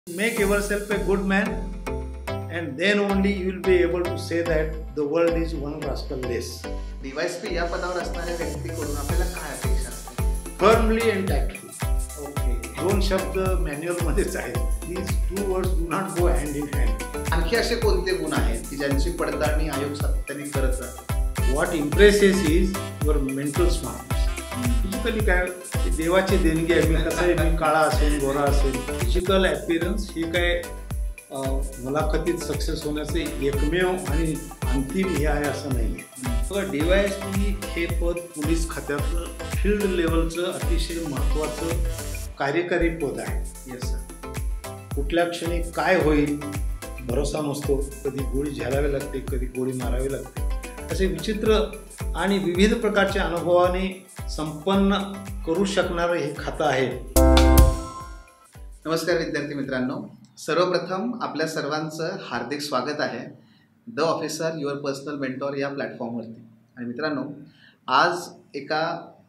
Make yourself a good man, and then only you will be able to say that the world is one rascal less. DYSP या पदावर असणाऱ्या व्यक्तीकडून आपल्याला काय अपेक्षा असते? Firmly and tactfully. ओके. दोन शब्द मॅन्युअल मध्येच आहेत. These two words do not go hand in hand. आणखी असे कोणते गुण आहेत की ज्यांची पडताळणी आयोग सातत्याने करत राहतो? What impresses is your mental smartness. Physically काय देवाची देणगी आहे. मी कसं आहे, मी काळा असेल गोरा असेल, फिजिकल ॲपिरन्स ही काय मुलाखतीत सक्सेस होण्याचे एकमेव आणि अंतिम हे आहे असं नाही आहे. बघा, DYSP हे पद पोलीस खात्यातलं फील्ड लेवलचं अतिशय महत्त्वाचं कार्यकारी पद आहे. Yes sir. कुठल्या क्षणी काय होईल भरोसा नसतो. कधी गोळी झेलावी लागते, कधी गोळी मारावी लागते. असे विचित्र आणि विविध प्रकारच्या अनुभवाने संपन्न करू शकणारं हे खातं आहे. नमस्कार विद्यार्थी मित्रांनो, सर्वप्रथम आपल्या सर्वांचं हार्दिक स्वागत आहे the officer your personal mentor या प्लॅटफॉर्मवरती. आणि मित्रांनो, आज एका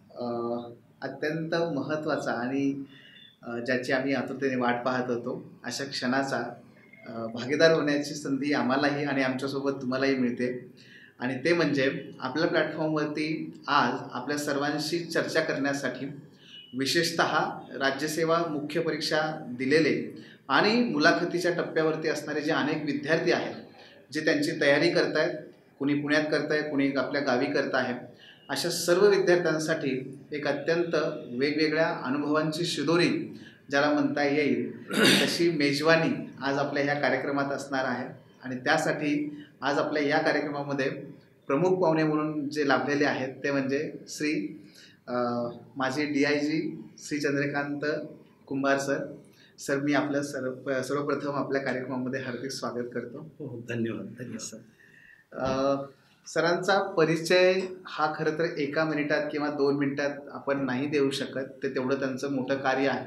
अत्यंत महत्त्वाचा आणि ज्याची आम्ही आतुरतेने वाट पाहत होतो अशा क्षणाचा भागीदार होण्याची संधी आम्हालाही आणि आमच्यासोबत तुम्हालाही मिळते. आणि ते म्हणजे आपल्या प्लॅटफॉर्मवरती आज आपल्या सर्वांशी चर्चा करण्यासाठी विशेषतः राज्यसेवा मुख्य परीक्षा दिलेले आणि मुलाखतीच्या टप्प्यावरती असणारे जे अनेक विद्यार्थी आहेत, जे त्यांची तयारी करत आहेत, कुणी पुण्यात करत आहे, कुणी आपल्या गावी करत आहे, अशा सर्व विद्यार्थ्यांसाठी एक अत्यंत वेगवेगळ्या अनुभवांची शिदोरी ज्याला म्हणता येईल तशी मेजवानी आज आपल्या ह्या कार्यक्रमात असणार आहे. आणि त्यासाठी आज आपल्या या कार्यक्रमामध्ये प्रमुख पाहुणे म्हणून जे लाभलेले आहेत ते म्हणजे श्री माजी DIG Shri Chandrakant Kumbhar sir. Sir, मी आपलं सर्वप्रथम आपल्या कार्यक्रमामध्ये हार्दिक स्वागत करतो. हो, धन्यवाद. धन्यवाद सर. सरांचा परिचय हा खरं तर 1 मिनिटात किंवा 2 मिनिटात आपण नाही देऊ शकत. ते तेवढं त्यांचं मोठं कार्य आहे.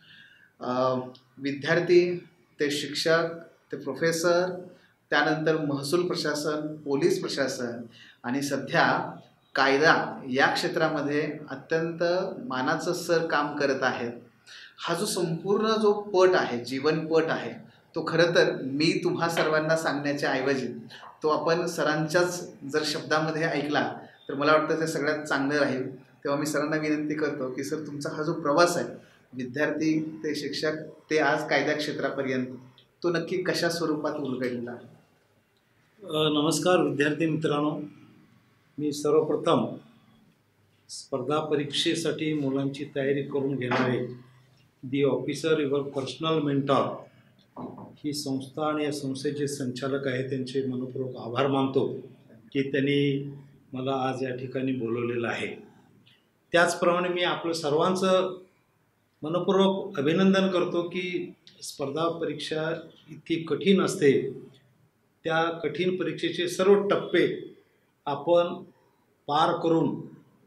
विद्यार्थी ते शिक्षक ते प्रोफेसर, त्यानंतर महसूल प्रशासन, पोलीस प्रशासन आणि सध्या कायदा या क्षेत्रामध्ये अत्यंत मानाचं सर काम करत आहेत. हा जो संपूर्ण जो पट आहे, जीवनपट आहे, तो खरं तर मी तुम्हा सर्वांना सांगण्याच्या ऐवजी तो आपण सरांच्याच जर शब्दामध्ये ऐकला तर मला वाटतं ते सगळ्यात चांगलं राहील. तेव्हा मी सरांना विनंती करतो की सर, तुमचा हा जो प्रवास आहे, विद्यार्थी ते शिक्षक ते आज कायदा क्षेत्रापर्यंत, तो नक्की कशा स्वरूपात उलगडलेला आहे? नमस्कार विद्यार्थी मित्रांनो. मी सर्वप्रथम स्पर्धा परीक्षेसाठी मुलांची तयारी करून घेणारे the officer your personal mentor ही संस्था आणि या संस्थेचे संचालक आहेत त्यांचे मनपूर्वक आभार मानतो की त्यांनी मला आज या ठिकाणी बोलवलेलं आहे. त्याचप्रमाणे मी आपलं सर्वांचं मनपूर्वक अभिनंदन करतो की स्पर्धा परीक्षा इतकी कठीण असते. त्या कठीण परीक्षेचे सर्व टप्पे आपण पार करून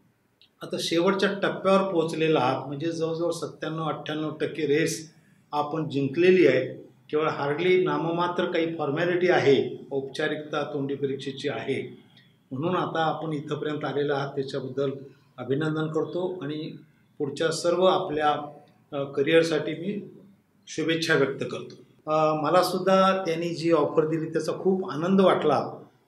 आता शेवटच्या टप्प्यावर पोहोचलेला आहात. म्हणजे जवळजवळ 97-98% रेस आपण जिंकलेली आहे. केवळ हार्डली नाममात्र काही फॉर्मॅलिटी आहे, औपचारिकता तोंडी परीक्षेची आहे. म्हणून आता आपण इथंपर्यंत आलेला आहात, त्याच्याबद्दल अभिनंदन करतो आणि पुढच्या सर्व आपल्या करिअरसाठी मी शुभेच्छा व्यक्त करतो. मलासुद्धा त्यांनी जी ऑफर दिली त्याचा खूप आनंद वाटला,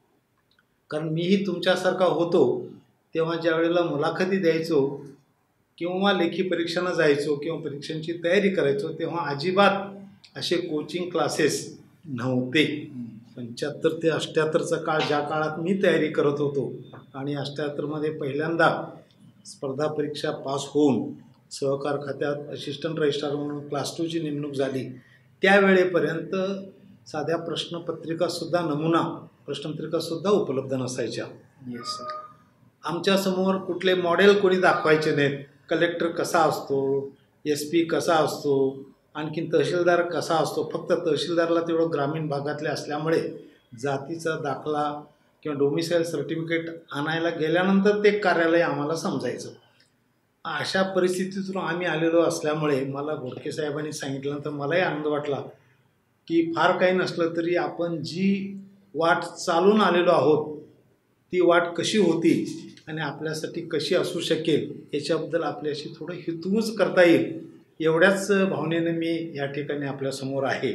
कारण मीही तुमच्यासारखा होतो तेव्हा ज्या वेळेला मुलाखती द्यायचो किंवा लेखी परीक्षांना जायचो किंवा परीक्षांची तयारी करायचो तेव्हा अजिबात असे कोचिंग क्लासेस नव्हते. 75 ते 78चा काळ, ज्या काळात मी तयारी करत होतो आणि 78मध्ये पहिल्यांदा स्पर्धा परीक्षा पास होऊन सहकार खात्यात असिस्टंट रजिस्ट्रार म्हणून क्लास 2ची नेमणूक झाली, त्यावेळेपर्यंत साध्या प्रश्नपत्रिकासुद्धा नमुना प्रश्नपत्रिकासुद्धा उपलब्ध नसायच्या. Yes sir. आमच्यासमोर कुठले मॉडेल कोणी दाखवायचे नाहीत. कलेक्टर कसा असतो, SP कसा असतो, आणखीन तहसीलदार कसा असतो. फक्त तहसीलदारला तेवढं ग्रामीण भागातले असल्यामुळे जातीचा दाखला किंवा डोमिसाईल सर्टिफिकेट आणायला गेल्यानंतर ते कार्यालय आम्हाला समजायचं. अशा परिस्थितीतून आम्ही आलेलो असल्यामुळे मला घोडके साहेबांनी सांगितल्यानंतर मलाही आनंद वाटला की फार काही नसलं तरी आपण जी वाट चालून आलेलो आहोत ती वाट कशी होती आणि आपल्यासाठी कशी असू शकेल याच्याबद्दल आपल्याशी थोडं हितगुज करता येईल एवढ्याच भावनेने मी या ठिकाणी आपल्यासमोर आहे.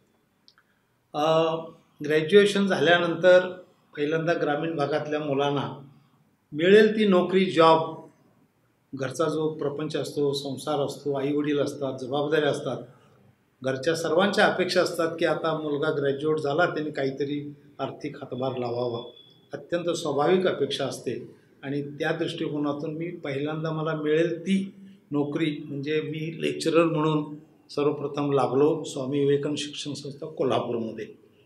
ग्रॅज्युएशन झाल्यानंतर पहिल्यांदा ग्रामीण भागातल्या मुलांना मिळेल ती नोकरी, जॉब, घरचा जो प्रपंच असतो, संसार असतो, आईवडील असतात, जबाबदाऱ्या असतात, घरच्या सर्वांच्या अपेक्षा असतात की आता मुलगा ग्रॅज्युएट झाला, त्याने काहीतरी आर्थिक हातभार लावावा. अत्यंत स्वाभाविक अपेक्षा असते आणि त्या दृष्टिकोनातून मी पहिल्यांदा मला मिळेल ती नोकरी म्हणजे मी लेक्चरर म्हणून सर्वप्रथम लागलो स्वामी विवेकानंद शिक्षण संस्था कोल्हापूरमध्ये.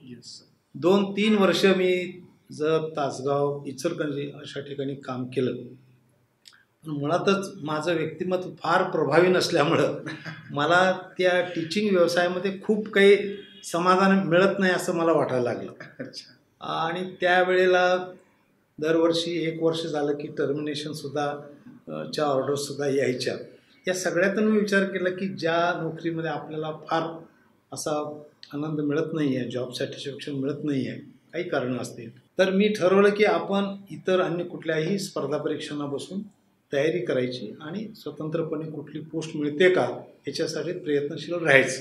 2-3 वर्ष मी जत, तासगाव, इचलकरंजी अशा ठिकाणी काम केलं. पण मुळातच माझं व्यक्तिमत्व फार प्रभावी नसल्यामुळं मला त्या टीचिंग व्यवसायामध्ये खूप काही समाधान मिळत नाही असं मला वाटायला लागलं. आणि त्यावेळेला दरवर्षी 1 वर्ष झालं की टर्मिनेशनसुद्धा च्या ऑर्डरसुद्धा यायच्या. या सगळ्यातून मी विचार केला की ज्या नोकरीमध्ये आपल्याला फार असा आनंद मिळत नाही आहे, जॉब सॅटिस्फॅक्शन मिळत नाही आहे, काही कारणं असतील, तर मी ठरवलं की आपण इतर अन्य कुठल्याही स्पर्धा परीक्षांना बसून तयारी करायची आणि स्वतंत्रपणे कुठली पोस्ट मिळते का याच्यासाठी प्रयत्नशील राहायचं.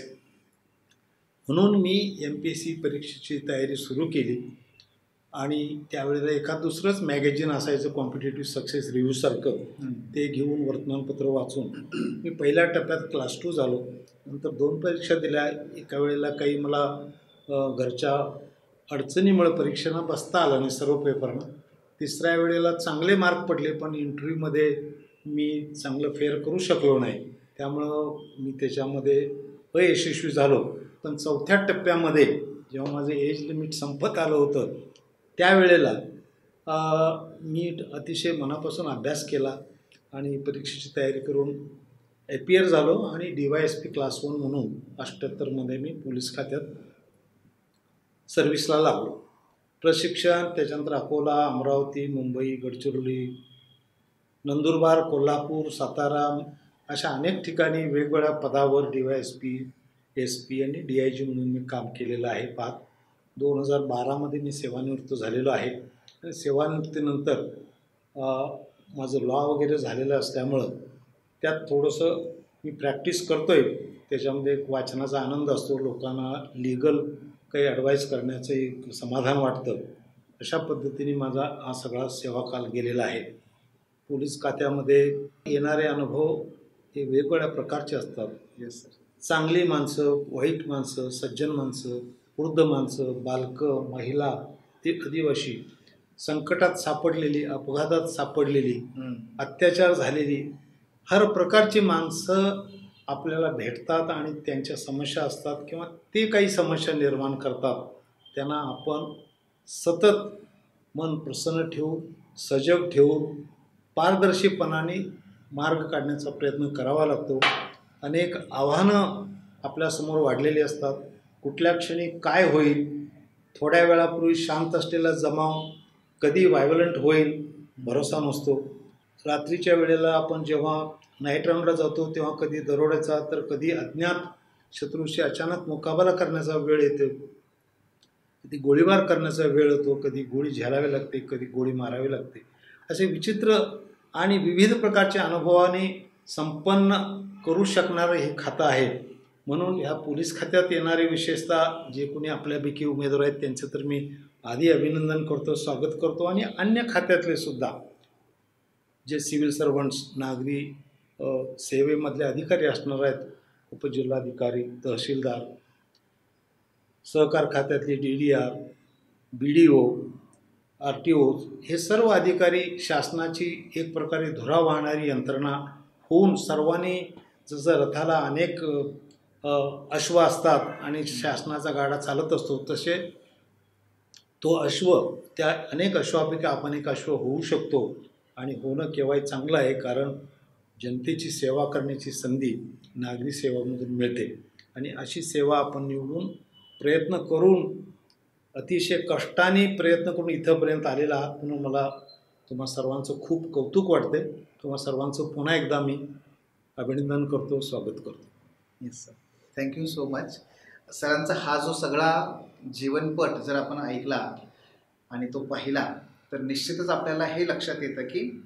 म्हणून मी MPSC परीक्षेची तयारी सुरू केली आणि त्यावेळेला एखाद दुसरंच मॅगझिन असायचं कॉम्पिटेटिव्ह सक्सेस रिव्ह्यूसारखं, ते घेऊन वर्तमानपत्र वाचून मी पहिल्या टप्प्यात क्लास 2 झालो. नंतर 2 परीक्षा दिल्या. एका वेळेला काही मला घरच्या अडचणीमुळे परीक्षांना बसता आलं नाही सर्व पेपरना. तिसऱ्या वेळेला चांगले मार्क पडले पण इंटरव्ह्यूमध्ये मी चांगलं फेअर करू शकलो नाही, त्यामुळं मी त्याच्यामध्ये अयशस्वी झालो. पण 4थ्या टप्प्यामध्ये जेव्हा माझं एज लिमिट संपत आलं होतं त्यावेळेला मी अतिशय मनापासून अभ्यास केला आणि परीक्षेची तयारी करून अपीयर झालो आणि DYSP क्लास 1 म्हणून 78मध्ये मी पोलीस खात्यात सर्व्हिसला लागलो. प्रशिक्षण त्याच्यानंतर अकोला, अमरावती, मुंबई, गडचिरोली, नंदुरबार, कोल्हापूर, सातारा अशा अनेक ठिकाणी वेगवेगळ्या पदावर DYSP, SP आणि DIG म्हणून मी काम केलेलं आहे. 2012मध्ये मी सेवानिवृत्त झालेलो आहे आणि सेवानिवृत्तीनंतर माझं लॉ वगैरे झालेलं असल्यामुळं त्यात थोडंसं मी प्रॅक्टिस करतो आहे. त्याच्यामध्ये एक वाचनाचा आनंद असतो, लोकांना लीगल काही ॲडवाईस करण्याचं एक समाधान वाटतं. अशा पद्धतीने माझा हा सगळा सेवाकाल गेलेला आहे. पोलीस खात्यामध्ये येणारे अनुभव हे वेगवेगळ्या प्रकारचे असतात. चांगली माणसं, वाईट माणसं, सज्जन माणसं, वृद्ध माणसं, बालकं, महिला, ते आदिवासी, संकटात सापडलेली, अपघातात सापडलेली, अत्याचार झालेली, हर प्रकारची माणसं आपल्याला भेटतात आणि त्यांच्या समस्या असतात किंवा ते काही समस्या निर्माण करतात. त्यांना आपण सतत मन प्रसन्न ठेवून, सजग ठेवून, पारदर्शीपणाने मार्ग काढण्याचा प्रयत्न करावा लागतो. अनेक आव्हानं आपल्यासमोर वाढलेली असतात. कुठल्या क्षणी काय होईल, थोड्या वेळापूर्वी शांत असलेला जमाव कधी व्हायलंट होईल भरोसा नसतो. रात्रीच्या वेळेला आपण जेव्हा नाईट राऊंडला जातो तेव्हा कधी दरोड्याचा तर कधी अज्ञात शत्रूशी अचानक मुकाबला करण्याचा वेळ येतो, कधी गोळीबार करण्याचा वेळ येतो, कधी गोळी झेलावी लागते, कधी गोळी मारावी लागते. असे विचित्र आणि विविध प्रकारच्या अनुभवाने संपन्न करू शकणारं हे खातं आहे. म्हणून ह्या पोलीस खात्यात येणारे विशेषतः जे कोणी आपल्यापैकी उमेदवार आहेत त्यांचं तर मी आधी अभिनंदन करतो, स्वागत करतो. आणि अन्य खात्यातले सुद्धा जे सिव्हिल सर्वंट्स, नागरी सेवेमधले अधिकारी असणार आहेत, उपजिल्हाधिकारी, तहसीलदार, सहकार खात्यातले DDR, BDO, RTO, हे सर्व अधिकारी शासनाची एक प्रकारे धुरा वाहणारी यंत्रणा होऊन सर्वांनी जसं रथाला अनेक अश्व असतात आणि शासनाचा गाडा चालत असतो तसे तो अश्व, त्या अनेक अश्वापैकी आपण एक अश्व होऊ शकतो. आणि होणं केव्हाही चांगलं आहे, कारण जनतेची सेवा करण्याची संधी नागरी सेवामधून मिळते आणि अशी सेवा आपण निवडून प्रयत्न करून अतिशय कष्टाने प्रयत्न करून इथंपर्यंत आलेला आहात. म्हणून मला तुम्हा सर्वांचं खूप कौतुक वाटते. तुम्हा सर्वांचं पुन्हा एकदा मी अभिनंदन करतो, स्वागत करतो. Yes sir, thank you so much. सरांचा हा जो सगळा जीवनपट जर आपण ऐकला आणि तो पाहिला तर निश्चितच आपल्याला हे लक्षात येतं की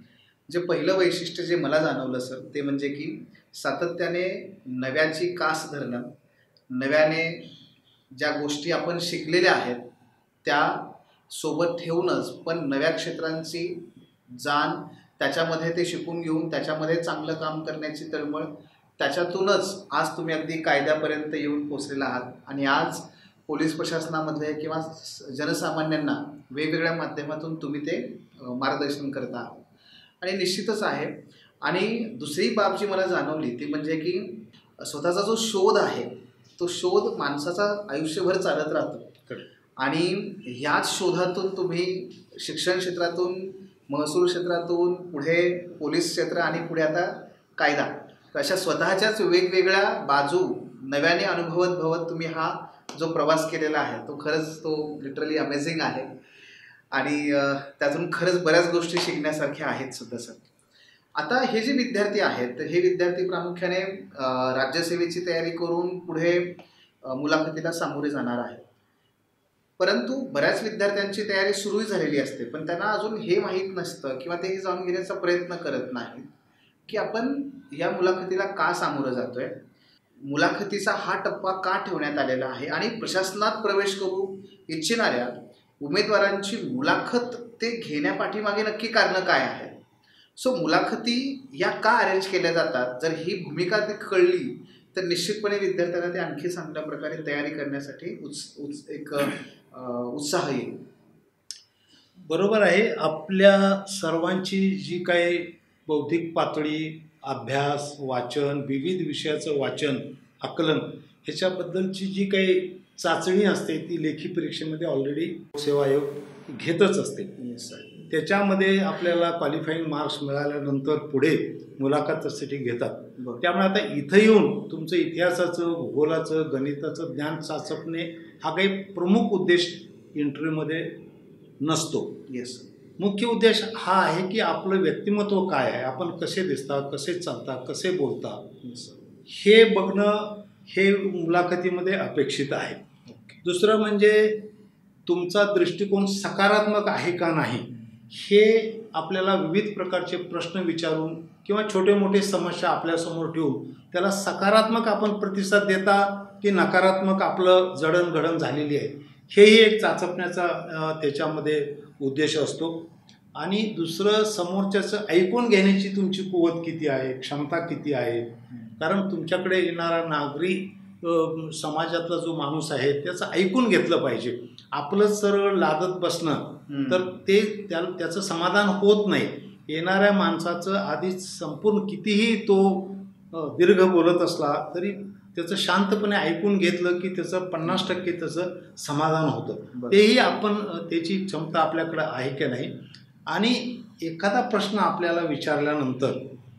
जे पहिलं वैशिष्ट्य जे मला जाणवलं सर ते म्हणजे की सातत्याने नव्याची कास धरणं, नव्याने ज्या गोष्टी आपण शिकलेल्या आहेत त्या सोबत ठेवूनच पण नव्या क्षेत्रांची जाण, त्याच्यामध्ये ते शिकून घेऊन त्याच्यामध्ये चांगलं काम करण्याची तळमळ, त्याच्यातूनच आज तुम्ही अगदी कायद्यापर्यंत येऊन पोचलेला आहात आणि आज पोलीस प्रशासनामध्ये किंवा जनसामान्यांना वेगवेगळ्या माध्यमातून तुम्ही ते मार्गदर्शन करत आहात आणि निश्चितच आहे. आणि दुसरी बाब जी मला जाणवली ती म्हणजे की स्वतःचा जो शोध आहे तो शोध माणसाचा आयुष्यभर चालत राहतो आणि ह्याच शोधातून तुम्ही शिक्षण क्षेत्रातून, महसूल क्षेत्रातून, पुढे पोलीस क्षेत्र आणि पुढे आता कायदा, अशा स्वतःच्याच वेगवेगळ्या बाजू नव्याने अनुभवत तुम्ही हा जो प्रवास केलेला आहे तो खरंच तो लिटरली अमेझिंग आहे आणि त्यातून खरंच बऱ्याच गोष्टी शिकण्यासारख्या आहेत सुद्धा सर. आता हे जे विद्यार्थी आहेत तर हे विद्यार्थी प्रामुख्याने राज्यसेवेची तयारी करून पुढे मुलाखतीला सामोरे जाणार आहेत, परंतु बऱ्याच विद्यार्थ्यांची तयारी सुरूही झालेली असते पण त्यांना अजून हे माहीत नसतं किंवा ते जाणून घेण्याचा प्रयत्न करत नाहीत की आपण या मुलाखतीला का सामोरं जातोय, मुलाखतीचा हा टप्पा का ठेवण्यात आलेला आहे आणि प्रशासनात प्रवेश करू इच्छिणाऱ्या उमेदवारांची मुलाखत ते घेण्यापाठीमागे नक्की कारणं काय आहेत. सो मुलाखती या का अरेंज केल्या जातात, जर ही भूमिका ती कळली तर निश्चितपणे विद्यार्थ्यांना ते आणखी चांगल्या प्रकारे तयारी करण्यासाठी एक उत्साह येईल. बरोबर आहे. आपल्या सर्वांची जी काही बौद्धिक पातळी, अभ्यास, वाचन, विविध विषयाचं वाचन, आकलन ह्याच्याबद्दलची जी काही चाचणी असते ती लेखी परीक्षेमध्ये ऑलरेडी सेवा आयोग घेतच असते. त्याच्यामध्ये आपल्याला क्वालिफाईंग मार्क्स मिळाल्यानंतर पुढे मुलाखतीसाठी घेतात. त्यामुळे आता इथं येऊन तुमचं इतिहासाचं, भूगोलाचं, गणिताचं ज्ञान चाचपणे हा काही प्रमुख उद्देश इंटरव्ह्यूमध्ये नसतो. मुख्य उद्देश हा आहे की आपलं व्यक्तिमत्व काय आहे, आपण कसे दिसता, कसे चालता, कसे बोलता हे बघणं हे मुलाखतीमध्ये अपेक्षित आहे. दुसरं म्हणजे तुमचा दृष्टिकोन सकारात्मक आहे का नाही हे आपल्याला विविध प्रकारचे प्रश्न विचारून किंवा छोटे मोठे समस्या आपल्यासमोर ठेवून त्याला सकारात्मक आपण प्रतिसाद देता की नकारात्मक आपलं जडणघडण झालेली आहे हेही एक चाचपण्याचा त्याच्यामध्ये उद्देश असतो. आणि दुसरं समोरच्याचं ऐकून घेण्याची तुमची कुवत किती आहे, क्षमता किती आहे, कारण तुमच्याकडे येणारा नागरी समाजातला जो माणूस आहे त्याचं ऐकून घेतलं पाहिजे. आपलं सरळ लादत बसणं तर ते त्याचं समाधान होत नाही. येणाऱ्या माणसाचं आधीच संपूर्ण कितीही तो दीर्घ बोलत असला तरी त्याचं शांतपणे ऐकून घेतलं की त्याचं 50% त्याचं समाधान होतं. तेही आपण त्याची क्षमता आपल्याकडं आहे की नाही. आणि एखादा प्रश्न आपल्याला विचारल्यानंतर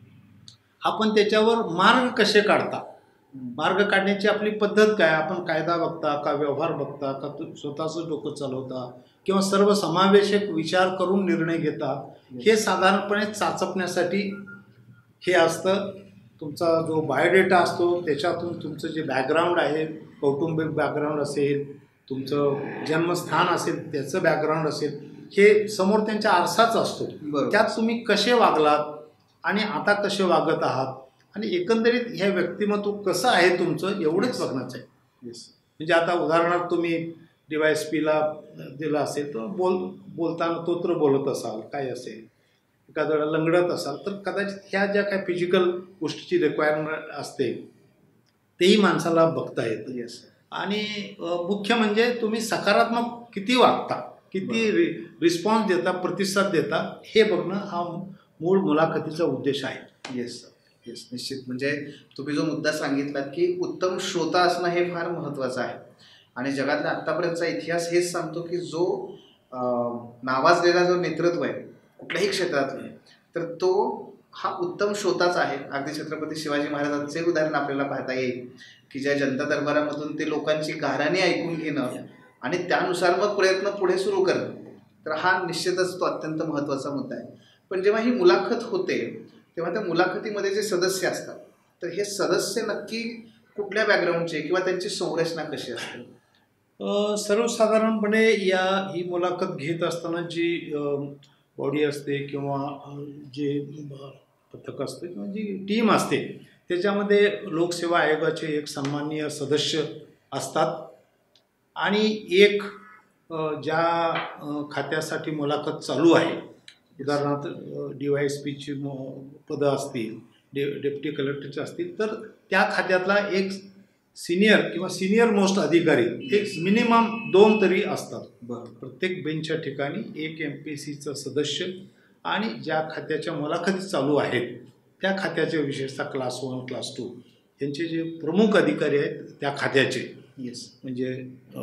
आपण त्याच्यावर मार्ग कसे काढता, मार्ग काढण्याची आपली पद्धत काय, आपण कायदा बघता का, व्यवहार बघता का, स्वतःचं डोकं चालवता किंवा सर्वसमावेशक विचार करून निर्णय घेता, हे साधारणपणे चाचपण्यासाठी हे असतं. तुमचा जो बायोडेटा असतो त्याच्यातून तुमचं जे बॅकग्राऊंड आहे, कौटुंबिक बॅकग्राऊंड असेल, तुमचं जन्मस्थान असेल, त्याचं बॅकग्राऊंड असेल, हे समोर त्यांच्या आरसाच असतो. त्यात तुम्ही कसे वागलात आणि आता कसे वागत आहात आणि एकंदरीत हे व्यक्तिमत्व कसं आहे तुमचं एवढंच बघण्याचं आहे. म्हणजे आता उदाहरणार्थ तुम्ही DYSPला दिला असेल तर बोलताना तोत्र बोलत असाल, काय असेल, एखाद्या लंगडत असाल तर कदाचित ह्या ज्या काय फिजिकल गोष्टीची रिक्वायरमेंट असते तेही माणसाला बघता येतं. आणि मुख्य म्हणजे तुम्ही सकारात्मक किती वागता, किती रिस्पॉन्स देता, प्रतिसाद देता, हे बघणं हा मूळ मुलाखतीचा उद्देश आहे. येस निश्चित. म्हणजे तुम्ही जो मुद्दा सांगितलात की उत्तम श्रोता असणं हे फार महत्त्वाचं आहे आणि जगातला आत्तापर्यंतचा इतिहास हेच सांगतो की जो नावाजलेला जो नेतृत्व आहे कुठल्याही क्षेत्रातलं तर तो हा उत्तम श्रोताच आहे. अगदी छत्रपती शिवाजी महाराजांचे उदाहरण आपल्याला पाहता येईल की ज्या जनता दरबारामधून ते लोकांची गाऱ्हाणे ऐकून घेणं आणि त्यानुसार मग प्रयत्न पुढे सुरू करणं, तर हा निश्चितच तो अत्यंत महत्त्वाचा मुद्दा आहे. पण जेव्हा ही मुलाखत होते तेव्हा त्या मुलाखतीमध्ये जे सदस्य असतात तर हे सदस्य नक्की कुठल्या बॅकग्राऊंडचे किंवा त्यांची संरचना कशी असते? सर्वसाधारणपणे ही मुलाखत घेत असताना जी बॉडी असते किंवा जे पथक असते किंवा जी टीम असते त्याच्यामध्ये लोकसेवा आयोगाचे एक सन्माननीय सदस्य असतात आणि एक ज्या खात्यासाठी मुलाखत चालू आहे, उदाहरणार्थ DYSPची पदं असतील, डेप्युटी कलेक्टरचे असतील, तर त्या खात्यातला एक सिनियर किंवा सिनियर मोस्ट अधिकारी एक मिनिमम 2 तरी असतात. प्रत्येक बेंचच्या ठिकाणी एक MPSCचा सदस्य आणि ज्या खात्याच्या मुलाखती चालू आहेत त्या खात्याचे, विशेषतः क्लास 1 क्लास 2 यांचे जे प्रमुख अधिकारी आहेत त्या खात्याचे, म्हणजे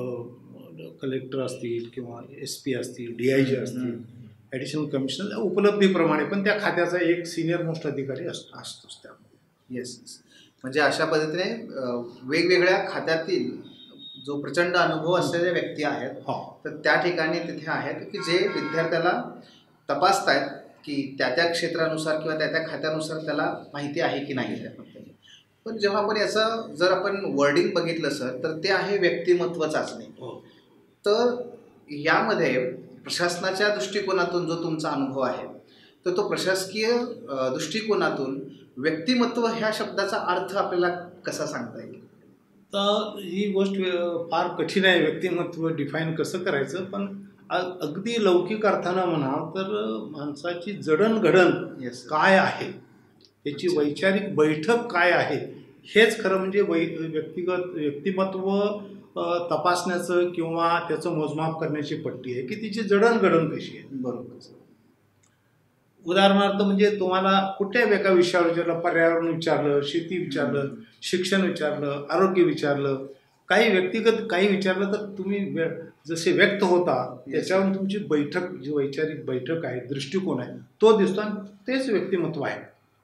कलेक्टर असतील किंवा SP असतील, DIG असतील, ॲडिशनल कमिशनर उपलब्धीप्रमाणे, पण त्या खात्याचा एक सिनियर मोस्ट अधिकारी असतोच त्यामध्ये. म्हणजे अशा पद्धतीने वेगवेगळ्या खात्यातील जो प्रचंड अनुभव असलेले व्यक्ती आहेत तर त्या ठिकाणी तिथे आहेत की जे विद्यार्थ्याला तपासतायत की त्या क्षेत्रानुसार किंवा त्या खात्यानुसार त्याला माहिती आहे की नाही त्याबद्दल. पण जेव्हा आपण याचं जर आपण वर्डिंग बघितलं सर तर ते आहे व्यक्तिमत्व चाचणी. तर यामध्ये प्रशासनाच्या दृष्टिकोनातून जो तुमचा अनुभव आहे तर तो प्रशासकीय दृष्टिकोनातून व्यक्तिमत्व ह्या शब्दाचा अर्थ आपल्याला कसा सांगता येईल? तर ही गोष्ट फार कठीण आहे, व्यक्तिमत्व डिफाईन कसं करायचं. पण अगदी लौकिक अर्थानं म्हणावं तर माणसाची जडणघडण काय आहे, त्याची वैचारिक बैठक काय आहे, हेच खरं म्हणजे व्यक्तिमत्व तपासण्याचं किंवा त्याचं मोजमाप करण्याची पट्टी आहे की तिची जडणघडण कशी आहे. बरोबर. उदाहरणार्थ म्हणजे तुम्हाला कुठल्या एका विषयावर विचारलं, पर्यावरण विचारलं, शेती विचारलं, शिक्षण विचारलं, आरोग्य विचारलं, काही व्यक्तिगत काही विचारलं, तर तुम्ही जसे व्यक्त होता त्याच्यावरून तुमची बैठक, जी वैचारिक बैठक आहे, दृष्टिकोन आहे, तो दिसतो आणि तेच व्यक्तिमत्व आहे.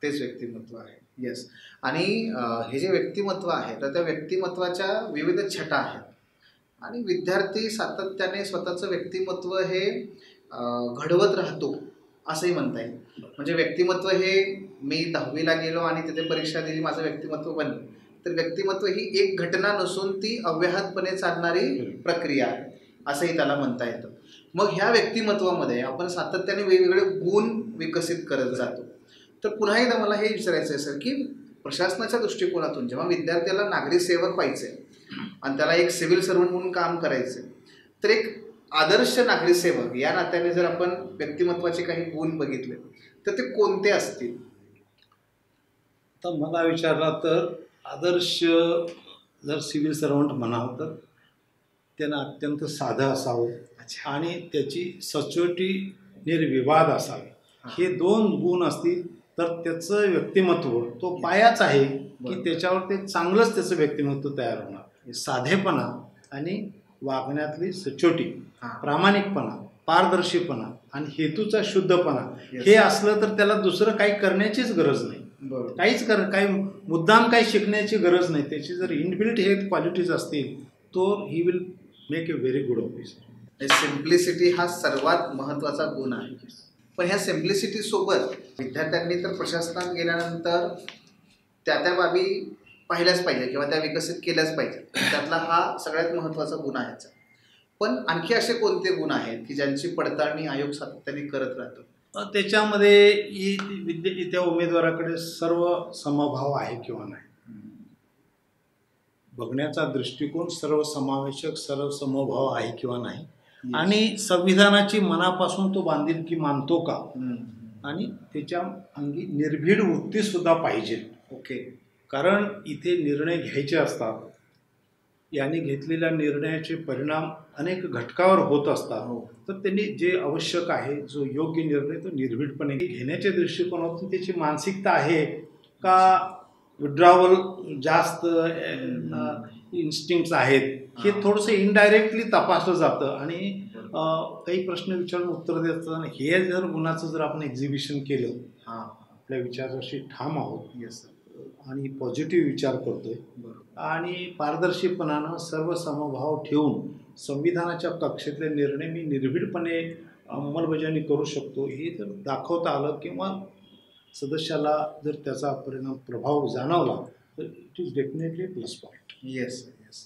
येस. आणि हे जे व्यक्तिमत्व आहे तर त्या व्यक्तिमत्वाच्या विविध छटा आहेत आणि विद्यार्थी सातत्याने स्वतःचं व्यक्तिमत्व हे घडवत राहतो असंही म्हणता येईल. म्हणजे व्यक्तिमत्व हे मी 10वीला गेलो आणि तिथे परीक्षा दिली, माझं व्यक्तिमत्व बनलं, तर व्यक्तिमत्व ही एक घटना नसून ती अव्याहतपणे चालणारी प्रक्रिया आहे असंही त्याला म्हणता येतं. मग ह्या व्यक्तिमत्वामध्ये आपण सातत्याने वेगवेगळे गुण विकसित करत जातो. तर पुन्हा एकदा मला हे विचारायचं आहे सर की प्रशासनाच्या दृष्टिकोनातून जेव्हा विद्यार्थ्याला नागरी सेवक व्हायचे आणि त्याला एक सिव्हिल सर्वंट म्हणून काम करायचे, तर एक आदर्श नागरी सेवक या नात्याने जर आपण व्यक्तिमत्वाचे काही गुण बघितले तर ते कोणते असतील? तर मला विचारला तर आदर्श जर सिव्हिल सर्वंट म्हणावं तर त्यांना अत्यंत साधं असावं आणि त्याची सचोटी निर्विवाद असावी. हे 2 गुण असतील तर त्याचं व्यक्तिमत्व तो पायाच आहे की त्याच्यावर ते चांगलंच त्याचं व्यक्तिमत्व तयार होणार. साधेपणा आणि वागण्यातली सचोटी, प्रामाणिकपणा, पारदर्शीपणा आणि हेतूचा शुद्धपणा हे असलं तर त्याला दुसरं काही करण्याचीच गरज नाही. काही मुद्दाम काही शिकण्याची गरज नाही. त्याची जर इनबिल्ट हे क्वालिटीज असतील तो he will make a very good officer. Simplicity हा सर्वात महत्त्वाचा गुण आहे. पण ह्या सिम्प्लिसिटी सोबत विद्यार्थ्यांनी तर प्रशासनात गेल्यानंतर त्या बाबी पाहिल्याच पाहिजे किंवा त्या विकसित केल्याच पाहिजे. त्यातला हा सगळ्यात महत्त्वाचा गुण आहे. पण आणखी असे कोणते गुण आहेत की ज्यांची पडताळणी आयोग सातत्याने करत राहतो? त्याच्यामध्ये त्या उमेदवाराकडे सर्व समभाव आहे किंवा नाही, बघण्याचा दृष्टिकोन सर्वसमावेशक, सर्व समभाव आहे किंवा नाही, आणि संविधानाची मनापासून तो बांधिलकी मानतो का, आणि त्याच्या अंगी निर्भीड वृत्ती सुद्धा पाहिजे. कारण इथे निर्णय घ्यायचे असतात, यांनी घेतलेल्या निर्णयाचे परिणाम अनेक घटकावर होत असतात. तर त्यांनी जे आवश्यक आहे, जो योग्य निर्णय तो निर्भीडपणे घेण्याच्या दृष्टिकोनातून त्याची मानसिकता आहे का, विड्रॉवल जास्त इन्स्टिंक्ट्स आहेत, हे थोडंसं इनडायरेक्टली तपासलं जातं. आणि काही प्रश्न विचारून उत्तर देत असताना हे जर गुणाचं जर आपण एक्झिबिशन केलं, आपल्या विचाराशी ठाम आहोत आणि पॉझिटिव्ह विचार करतोय आणि पारदर्शीपणानं सर्व समभाव ठेवून संविधानाच्या कक्षेतले निर्णय मी निर्भीडपणे अंमलबजावणी करू शकतो, हे जर दाखवता आलं किंवा सदस्याला जर त्याचा प्रभाव जाणवला तर it is definitely plus point. Yes.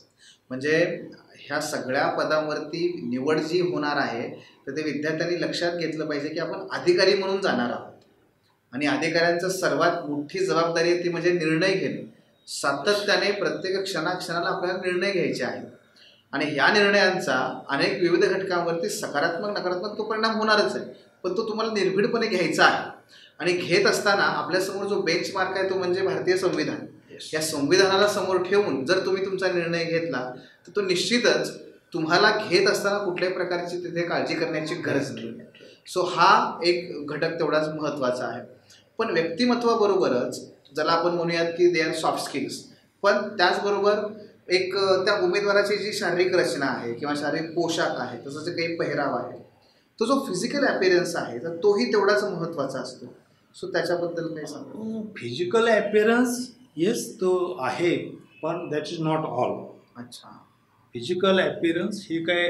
म्हणजे ह्या सगळ्या पदांवरती निवड जी होणार आहे तर ते विद्यार्थ्यांनी लक्षात घेतलं पाहिजे की आपण अधिकारी म्हणून जाणार आहोत आणि अधिकाऱ्यांचं सर्वात मोठी जबाबदारी आहे ती म्हणजे निर्णय घेणे. सातत्याने प्रत्येक क्षणाक्षणाला आपल्याला निर्णय घ्यायचे आहेत आणि ह्या निर्णयांचा अनेक विविध घटकांवरती सकारात्मक नकारात्मक तो परिणाम होणारच आहे, पण तो तुम्हाला निर्भीडपणे घ्यायचा आहे. आणि घेत असताना आपल्यासमोर जो बेंचमार्क आहे तो म्हणजे भारतीय संविधान. या संविधानाला समोर ठेवून जर तुम्ही तुमचा निर्णय घेतला तर तो निश्चितच तुम्हाला घेत असताना कुठल्याही प्रकारची तिथे काळजी करण्याची गरज नाही. सो हा एक घटक तेवढाच महत्त्वाचा आहे. पण व्यक्तिमत्वाबरोबरच ज्याला आपण म्हणूयात की दे आर सॉफ्ट स्किल्स, पण त्याचबरोबर एक त्या उमेदवाराची जी शारीरिक रचना आहे किंवा शारीरिक पोशाख आहे, तसं जे काही पेहराव आहे, तो जो फिजिकल अपीअरन्स आहे तर तोही तेवढाच महत्त्वाचा असतो. सो त्याच्याबद्दल काही सांगा. फिजिकल अपीअरन्स येस तो आहे, पण दॅट इज नॉट ऑल. अच्छा. फिजिकल अपीअरन्स ही काय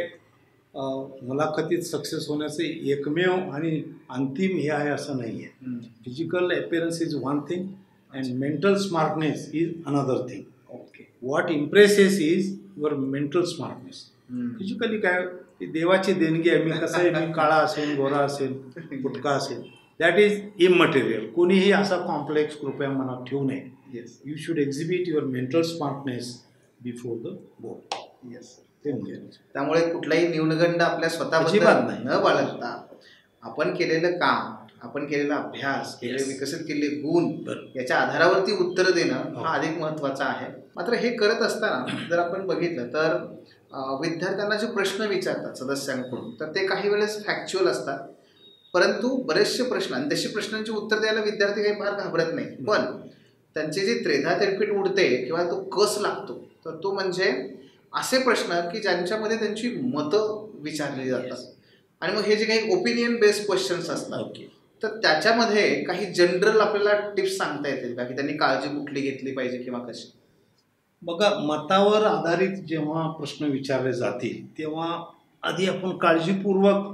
मुलाखतीत सक्सेस होण्याचे एकमेव आणि अंतिम हे आहे असं नाही आहे. Physical appearance is one thing and mental smartness is another thing. Okay. What impresses is your mental smartness. Physically काय देवाची देणगी आहे. मी कसं आहे, मी काळा असेल, गोरा असेल, फुटका असेल, दॅट इज इममटेरियल. कोणीही असा कॉम्प्लेक्स कृपया मनात ठेवू नये. Yes. You should exhibit your mental smartness before the board. Yes. ते म्हणजे त्यामुळे कुठलाही न्यूनगंड आपल्या स्वतःबद्दल अजिबात नाही. न बाळगता आपण केलेलं काम, आपण केलेला अभ्यास, केलेले Yes. विकसित केलेले गुण बरोबर. याच्या आधारावरती उत्तर देणं हो. हा अधिक महत्त्वाचा आहे. मात्र हे करत असताना जर आपण बघितलं तर विद्यार्थ्यांना जे प्रश्न विचारतात सदस्यांकडून तर ते काही वेळेस फॅक्च्युअल असतात, परंतु बरेचसे प्रश्न आणि तशी प्रश्नांची उत्तर द्यायला विद्यार्थी काही फार घाबरत नाही. पण त्यांची जी त्रेधा तिरपीट उडते किंवा तो कस लागतो तर तो म्हणजे असे प्रश्न की ज्यांच्यामध्ये त्यांची मतं विचारली जातात. आणि मग हे जे काही ओपिनियन बेस्ड क्वेश्चन्स असतात ओके. तर त्याच्यामध्ये काही जनरल आपल्याला टिप्स सांगता येतील का की त्यांनी काळजी कुठली घेतली पाहिजे किंवा कशी? बघा, मतावर आधारित जेव्हा प्रश्न विचारले जातील तेव्हा आधी आपण काळजीपूर्वक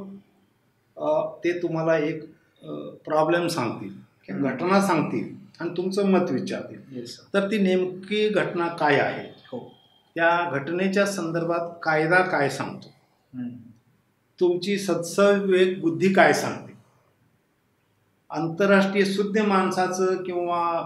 ते तुम्हाला एक प्रॉब्लेम सांगतील किंवा घटना सांगतील आणि तुमचं मत विचारतील. येस. तर ती नेमकी घटना काय आहे, हो. त्या घटनेच्या संदर्भात कायदा काय सांगतो, तुमची सत्सविवेक बुद्धी काय सांगते, आंतरराष्ट्रीय शुद्ध माणसाचं किंवा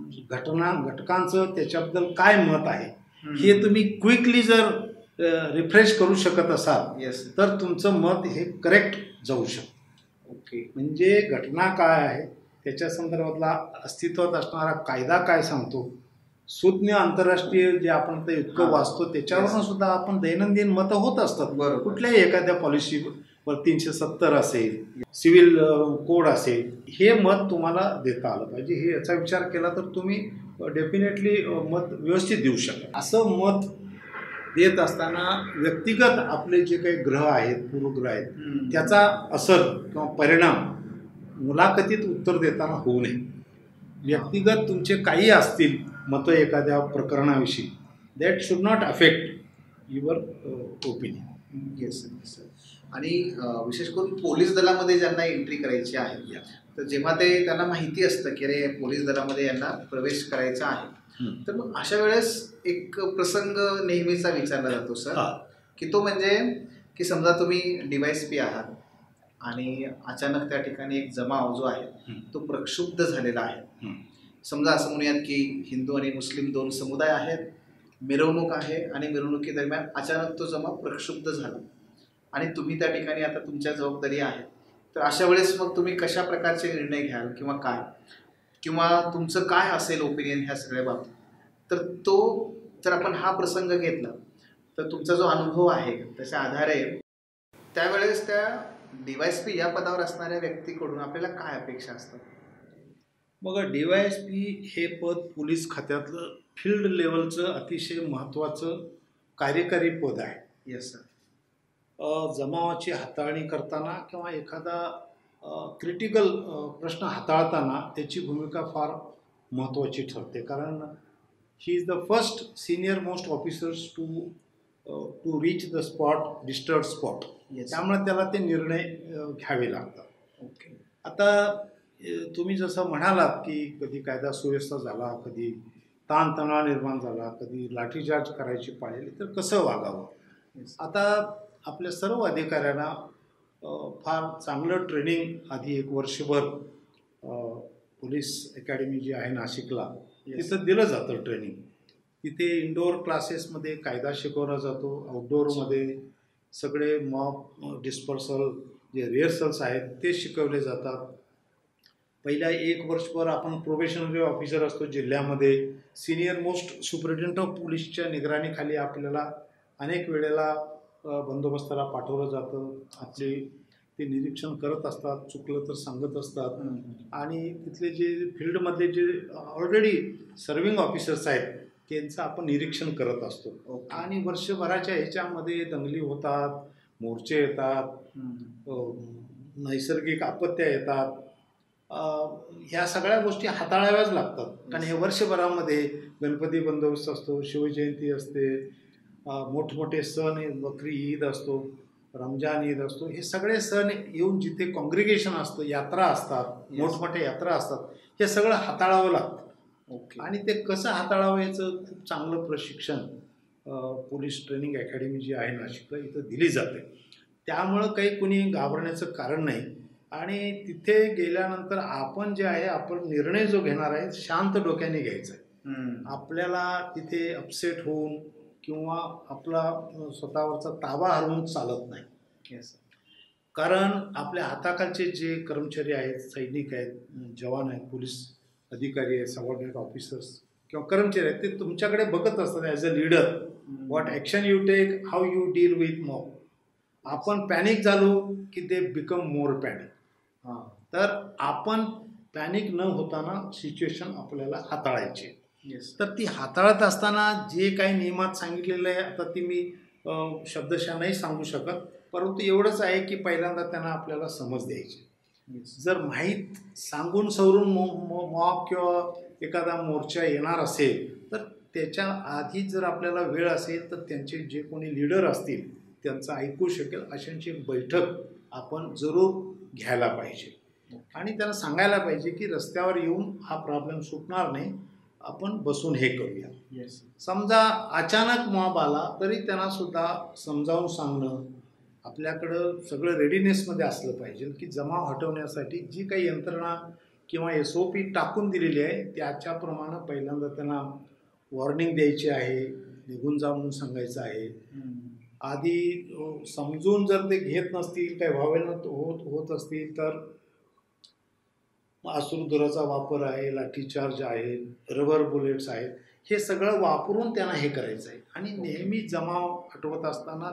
घटकांचं त्याच्याबद्दल काय मत आहे, हे तुम्ही क्विकली जर रिफ्रेश करू शकत असाल येस. तर तुमचं मत हे करेक्ट जाऊ शकतं. ओके. म्हणजे घटना काय आहे, त्याच्या संदर्भातला अस्तित्वात असणारा कायदा काय सांगतो, सुज्ञ आंतरराष्ट्रीय जे आपण ते इतकं वाचतो त्याच्यावरून सुद्धा आपण दैनंदिन मतं होत असतात. बरोबर. कुठल्याही एखाद्या पॉलिसीवर 370 असेल, सिव्हिल कोड असेल, हे मत तुम्हाला देता आलं पाहिजे. हे याचा विचार केला तर तुम्ही डेफिनेटली मत व्यवस्थित देऊ शकाल. असं मत देत असताना व्यक्तिगत आपले जे काही ग्रह आहेत, पूर्वग्रह आहेत, त्याचा असर किंवा परिणाम मुलाखतीत उत्तर देताना होऊ नये. व्यक्तिगत तुमचे काही असतील मतं एखाद्या प्रकरणाविषयी, that should not affect your opinion. Yes. आणि विशेष करून पोलीस दलामध्ये ज्यांना एंट्री करायची आहे तर जेव्हा ते त्यांना माहिती असतं की अरे पोलीस दलामध्ये यांना प्रवेश करायचा आहे, तर मग अशा वेळेस एक प्रसंग नेहमीचा विचारला जातो सर, की तो म्हणजे की समजा तुम्ही DYSP आहात आणि अचानक त्या ठिकाणी एक जमाव जो आहे तो प्रक्षुब्ध झालेला आहे. समजा असं म्हणूयात की हिंदू आणि मुस्लिम दोन समुदाय आहेत, मिरवणूक आहे आणि मिरवणुकीदरम्यान अचानक तो जमाव प्रक्षुब्ध झाला आणि तुम्ही त्या ठिकाणी आता तुमच्या जबाबदारी आहे. तर अशा वेळेस मग तुम्ही कशा प्रकारचे निर्णय घ्याल किंवा काय, किंवा तुमचं काय असेल ओपिनियन ह्या सगळ्या बाबतीत, तर तो जर आपण हा प्रसंग घेतला तर तुमचा जो अनुभव आहे त्याच्या आधारे त्यावेळेस त्या DYSP या पदावर असणाऱ्या व्यक्तीकडून आपल्याला काय अपेक्षा असतात? बघा, DYSP हे पद पोलीस खात्यातलं फील्ड लेवलचं अतिशय महत्त्वाचं कार्यकारी पद आहे. Yes sir. जमावाची हाताळणी करताना किंवा एखादा क्रिटिकल प्रश्न हाताळताना त्याची भूमिका फार महत्त्वाची ठरते. कारण he is the first senior most officers to reach the spot, disturb spot. त्यामुळे त्याला ते निर्णय घ्यावे लागतात. ओके. आता तुम्ही जसं म्हणालात की कधी कायदा सुव्यवस्था झाला, कधी ताणतणाव निर्माण झाला, कधी लाठीचार्ज करायची पाळी आली तर कसं वागावं. Yes. आता आपल्या सर्व अधिकाऱ्यांना फार चांगलं ट्रेनिंग आधी एक वर्षभर पोलीस अकॅडमी जी आहे नाशिकला Yes. तिथं दिलं जातं ट्रेनिंग. तिथे इंडोर क्लासेसमध्ये कायदा शिकवला जातो, आउटडोअरमध्ये सगळे मॉब डिस्पर्सल जे रिहर्सल्स आहेत ते शिकवले जातात. पहिल्या एक वर्षभर आपण प्रोबेशनरी ऑफिसर असतो जिल्ह्यामध्ये, सिनियर मोस्ट सुपरिटेंडेंट ऑफ पोलीसच्या निगराणीखाली आपल्याला अनेक वेळेला बंदोबस्ताला पाठवलं जातं. आपले ते निरीक्षण करत असतात, चुकलं तर सांगत असतात. आणि तिथले जे फील्डमधले जे ऑलरेडी सर्विंग ऑफिसर्स आहेत त्यांचं आपण निरीक्षण करत असतो. Okay. आणि वर्षभराच्या ह्याच्यामध्ये दंगली होतात, मोर्चे येतात, नैसर्गिक आपत्त्या येतात. ह्या सगळ्या गोष्टी हाताळाव्याच लागतात. कारण हे वर्षभरामध्ये गणपती बंदोबस्त असतो, शिवजयंती असते, मोठमोठे सण बकरी ईद असतो, रमजान ईद असतो. हे सगळे सण येऊन जिथे कॉंग्रिगेशन असतं, यात्रा असतात, Yes. मोठमोठ्या यात्रा असतात, हे सगळं हाताळावं लागतं. ओके. आणि ते कसं हाताळावं याचं खूप चांगलं प्रशिक्षण पोलीस ट्रेनिंग अकॅडमी जी आहे नाशिकला इथं दिली जाते. त्यामुळं काही कुणी घाबरण्याचं कारण नाही. आणि तिथे गेल्यानंतर आपण जे आहे आपण निर्णय जो घेणार आहे शांत डोक्याने घ्यायचा आहे. आपल्याला तिथे अपसेट होऊन किंवा आपला स्वतःवरचा ताबा हरवून चालत नाही. Yes. कारण आपल्या हाताखालचे जे कर्मचारी आहेत, सैनिक आहेत, जवान आहेत, पोलीस अधिकारी आहेत, सबऑर्डिनेट ऑफिसर्स किंवा कर्मचारी आहेत, ते तुमच्याकडे बघत असतात as a leader. What action you take, how you deal with mob. आपण पॅनिक झालो की दे बिकम मोर पॅनिक. तर आपण पॅनिक न होताना सिच्युएशन आपल्याला हाताळायची. Yes. तर ती हाताळत असताना जे काही नियमात सांगितलेलं आहे, आता ती मी शब्दशः नाही सांगू शकत, परंतु एवढंच आहे की पहिल्यांदा त्यांना आपल्याला समज द्यायची. Yes. जर माहीत सांगून सवरून मॉब किंवा एखादा मोर्चा येणार असेल तर त्याच्या आधी जर आपल्याला वेळ असेल तर त्यांचे जे कोणी लीडर असतील त्यांचं ऐकू शकेल अशांची एक बैठक आपण जरूर घ्यायला पाहिजे. आणि त्यांना सांगायला पाहिजे की रस्त्यावर येऊन हा प्रॉब्लेम सुटणार नाही, आपण बसून हे करूया. Yes. समजा अचानक मॉब आला तरी त्यांना सुद्धा समजावून सांगणं, आपल्याकडं सगळं रेडीनेसमध्ये असलं पाहिजे की जमाव हटवण्यासाठी जी काही यंत्रणा किंवा SOP टाकून दिलेली आहे त्याच्याप्रमाणे पहिल्यांदा त्यांना वॉर्निंग द्यायची आहे, निघून जा म्हणून सांगायचं आहे. आधी समजून जर ते घेत नसतील, काही व्हायलेंट होत असतील तर अश्रुधुराचा वापर आहे, लाठीचार्ज आहे, रबर बुलेट्स आहेत, हे सगळं वापरून त्यांना हे करायचं आहे. आणि नेहमी जमाव हटवत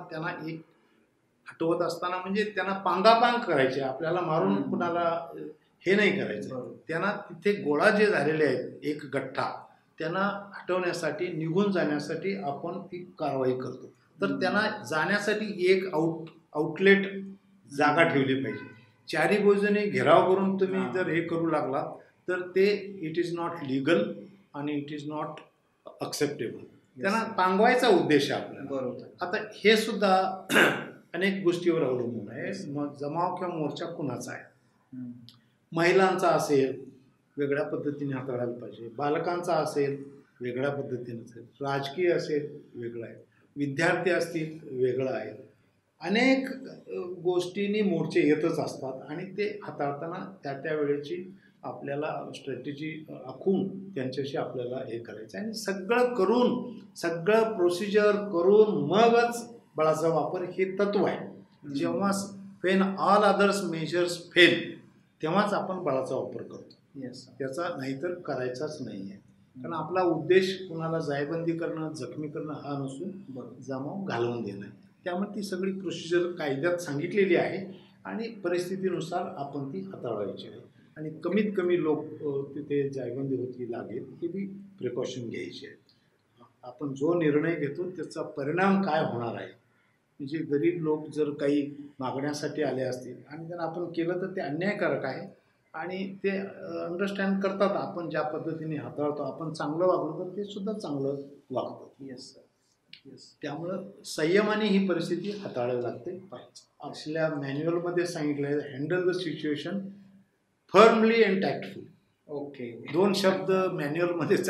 असताना म्हणजे त्यांना पांगापांग करायचे, आपल्याला मारून कुणाला हे नाही करायचं. त्यांना तिथे गोळा जे झालेले आहेत एक गठ्ठा, त्यांना हटवण्यासाठी, निघून जाण्यासाठी आपण ती कारवाई करतो. तर त्यांना जाण्यासाठी एक आउटलेट जागा ठेवली पाहिजे. चारी बाजूने घेराव करून तुम्ही जर हे करू लागला तर ते इट इज नॉट लिगल आणि इट इज नॉट एक्सेप्टेबल. त्यांना पांगवायचा उद्देश आहे आपल्याला. बरोबर. आता हे सुद्धा अनेक गोष्टीवर अवलंबून आहे. मग जमाव किंवा मोर्चा कुणाचा आहे, महिलांचा असेल वेगळ्या पद्धतीने हाताळायला पाहिजे, बालकांचा असेल वेगळ्या पद्धतीने असेल, राजकीय असेल वेगळं आहे, विद्यार्थी असतील वेगळं आहे. अनेक गोष्टींनी मोर्चे येतच असतात आणि ते हाताळताना त्या वेळेची आपल्याला स्ट्रॅटेजी आखून त्यांच्याशी आपल्याला हे करायचं आहे. आणि सगळं करून, सगळं प्रोसिजर करून मगच बळाचा वापर हे तत्व आहे. जेव्हा when all others measures fail तेव्हाच आपण बळाचा वापर करतो. Yes. त्याचा नाहीतर करायचाच नाही आहे. कारण आपला उद्देश कुणाला जायबंदी करणं, जखमी करणं हा नसून जमाव घालवून देणं. त्यामुळे ती सगळी प्रोसिजर कायद्यात सांगितलेली आहे आणि परिस्थितीनुसार आपण ती हाताळायची आहे. आणि कमीत कमी लोक तिथे जायबंदी होती लागेल हे बी प्रिकॉशन घ्यायची आहे. आपण जो निर्णय घेतो त्याचा परिणाम काय होणार आहे. म्हणजे गरीब लोक जर काही मागण्यासाठी आले असतील आणि जर आपण केलं तर ते अन्यायकारक आहे आणि ते अंडरस्टँड करतात आपण ज्या पद्धतीने हाताळतो. आपण चांगलं वागलो तर ते सुद्धा चांगलं वागतात. Yes sir. येस. त्यामुळं संयमाने ही परिस्थिती हाताळावी लागते. आपल्या मॅन्युअलमध्ये सांगितलं आहे handle the situation firmly and tactful. Okay. 2 शब्द मॅन्युअलमध्येच आहेत.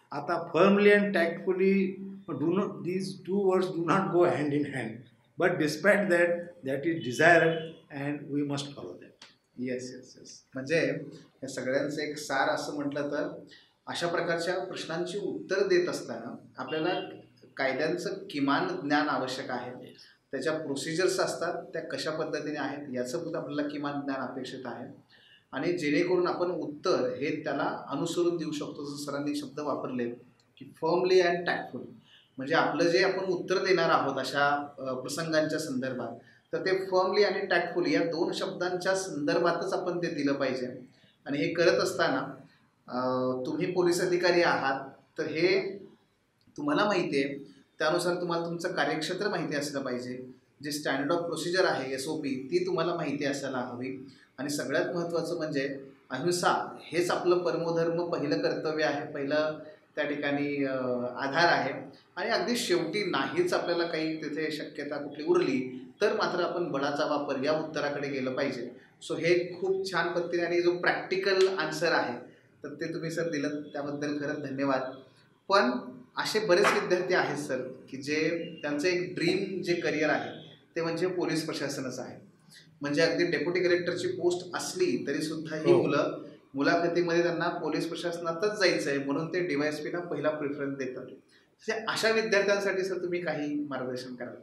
आता firmly and tactfully do not these two words do not go hand in hand, but despite that is desired and we must follow that. Yes yes yes. म्हणजे या सगळ्यांचं एक सार असं म्हटलं तर अशा प्रकारच्या प्रश्नांची उत्तर देत असताना आपल्याला कायद्यांचं किमान ज्ञान आवश्यक आहे. त्याच्या प्रोसिजर्स असतात त्या कशा पद्धतीने आहेत याचं सुद्धा आपल्याला किमान ज्ञान अपेक्षित आहे. आणि जेणेकरून आपण उत्तर हे त्याला अनुसरून देऊ शकतो. जसं सरांनी शब्द वापरले की फर्मली अँड टॅक्टफुली, म्हणजे आपलं जे आपण उत्तर देणार आहोत अशा प्रसंगांच्या संदर्भात, तर ते फर्मली आणि टॅक्टफुली या 2 शब्दांच्या संदर्भातच आपण ते दिलं पाहिजे. आणि हे करत असताना तुम्ही पोलीस अधिकारी आहात, तर हे तुम्हाला माहिती आहे, त्यानुसार तुम्हाला तुमचं कार्यक्षेत्र माहिती असलं पाहिजे. जे स्टँडर्ड ऑफ प्रोसिजर आहे SOP ती तुम्हाला माहिती असायला हवी. आणि सगळ्यात महत्त्वाचं म्हणजे अहिंसा हेच आपलं परमोधर्म पहिलं कर्तव्य आहे, पहिलं त्या ठिकाणी आधार आहे. आणि अगदी शेवटी नाहीच आपल्याला काही तिथे शक्यता कुठली उरली तर मात्र आपण बळाचा वापर या उत्तराकडे गेलं पाहिजे. सो हे खूप छान पद्धतीने आणि जो प्रॅक्टिकल आन्सर आहे तर ते तुम्ही सर दिलं त्याबद्दल खरंच धन्यवाद. पण असे बरेच विद्यार्थी आहेत सर की जे त्यांचं एक ड्रीम जे करिअर आहे ते म्हणजे पोलीस प्रशासनाचं आहे. म्हणजे अगदी डेप्युटी कलेक्टरची पोस्ट असली तरी सुद्धा ही मुलं मुलाखतीमध्ये त्यांना पोलीस प्रशासनातच जायचं आहे म्हणून ते DYSPला पहिला प्रेफरन्स देतात. अशा विद्यार्थ्यांसाठी सर तुम्ही काही मार्गदर्शन कराल?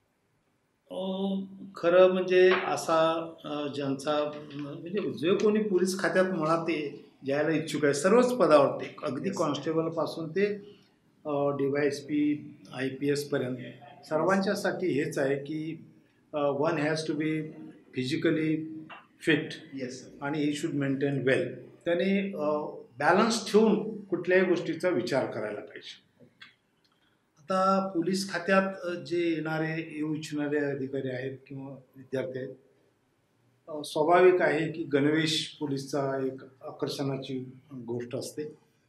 खरं म्हणजे असा ज्यांचा म्हणजे जे कोणी पोलीस खात्यात मुळात ते जायला इच्छुक आहे सर्वच पदावर, ते अगदी कॉन्स्टेबलपासून ते DYSP IPS पर्यंत सर्वांच्यासाठी हेच आहे की one has to be physically fit. Yes. आणि ही शुड मेंटेन वेल. त्याने बॅलन्स ठेवून कुठल्याही गोष्टीचा विचार करायला पाहिजे. आता पोलीस खात्यात जे येणारे येऊ इच्छिणारे अधिकारी आहेत किंवा विद्यार्थी आहेत, स्वाभाविक आहे की गणवेश पोलीसचा एक आकर्षणाची गोष्ट असते.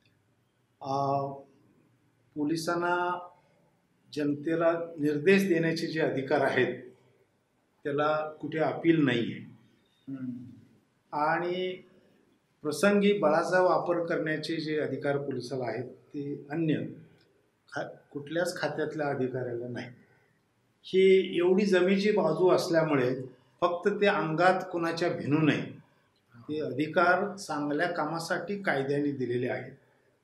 पोलिसांना जनतेला निर्देश देण्याचे जे अधिकार आहेत त्याला कुठे अपील नाही आहे. आणि प्रसंगी बळाचा वापर करण्याचे जे अधिकार पोलिसाला आहेत ते अन्य कुठल्याच खात्यातल्या अधिकाऱ्याला नाही. ही एवढी जमेची बाजू असल्यामुळे फक्त ते अंगात कोणाच्या भिनू नये, ते अधिकार चांगल्या कामासाठी कायद्याने दिलेले आहेत,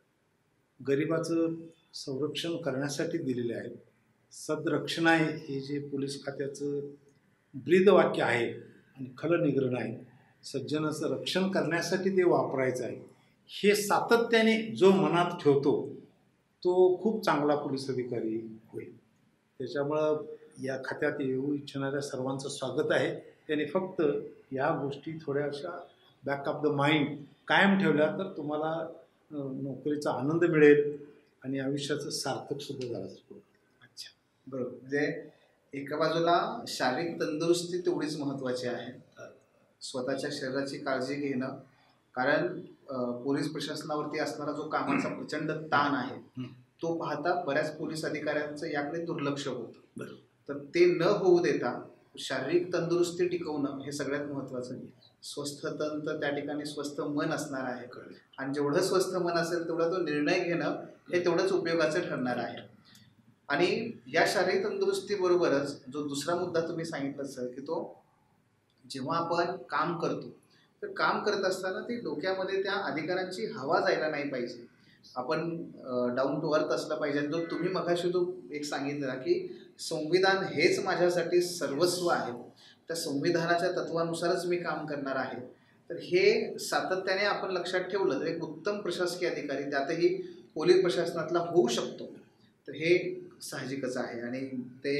गरिबाचं संरक्षण करण्यासाठी दिलेले आहेत. सदरक्षणाय हे जे पोलीस खात्याचं ब्रीदवाक्य आहे आणि खलनिग्रहण आहे, सज्जनाचं रक्षण करण्यासाठी ते वापरायचं आहे. हे सातत्याने जो मनात ठेवतो तो खूप चांगला पोलीस अधिकारी होईल. त्याच्यामुळं या खात्यात येऊ इच्छिणाऱ्या सर्वांचं स्वागत आहे. त्याने फक्त या गोष्टी थोड्याशा बॅक ऑफ द माइंड कायम ठेवल्या तर तुम्हाला नोकरीचा आनंद मिळेल आणि आयुष्याचं सार्थकसुद्धा झालं. अच्छा, बरोबर. म्हणजे एका बाजूला शारीरिक तंदुरुस्ती तेवढीच महत्त्वाची आहे, स्वतःच्या शरीराची काळजी घेणं. कारण पोलीस प्रशासनावरती असणारा जो कामाचा प्रचंड ताण आहे तो पाहता बऱ्याच पोलीस अधिकाऱ्यांचं याकडे दुर्लक्ष होतं. तर ते न होऊ देता शारीरिक तंदुरुस्ती टिकवणं हे सगळ्यात महत्त्वाचं आहे. स्वस्थ तन तर त्या ठिकाणी स्वस्थ मन असणार आहे, आणि जेवढं स्वस्थ मन असेल तेवढा तो निर्णय घेणं हे तेवढंच उपयोगाचं ठरणार आहे. आणि या शारीरिक तंदुरुस्तीबरोबरच जो दुसरा मुद्दा तुम्ही सांगितला सर की तो जेव्हा आपण काम करतो तर काम करत असताना ती डोक्यामध्ये त्या अधिकाऱ्यांची हवा जायला नाही पाहिजे. आपण डाऊन टू अर्थ असलं पाहिजे. जो तुम्ही मगाशी जो एक सांगितला की संविधान हेच माझ्यासाठी सर्वस्व आहे, त्या संविधानाच्या तत्वानुसारच मी काम करणार आहे, तर हे सातत्याने आपण लक्षात ठेवलं तर एक उत्तम प्रशासकीय अधिकारी त्यातही पोलीस प्रशासनातला होऊ शकतो. तर हे साहजिकच आहे. आणि ते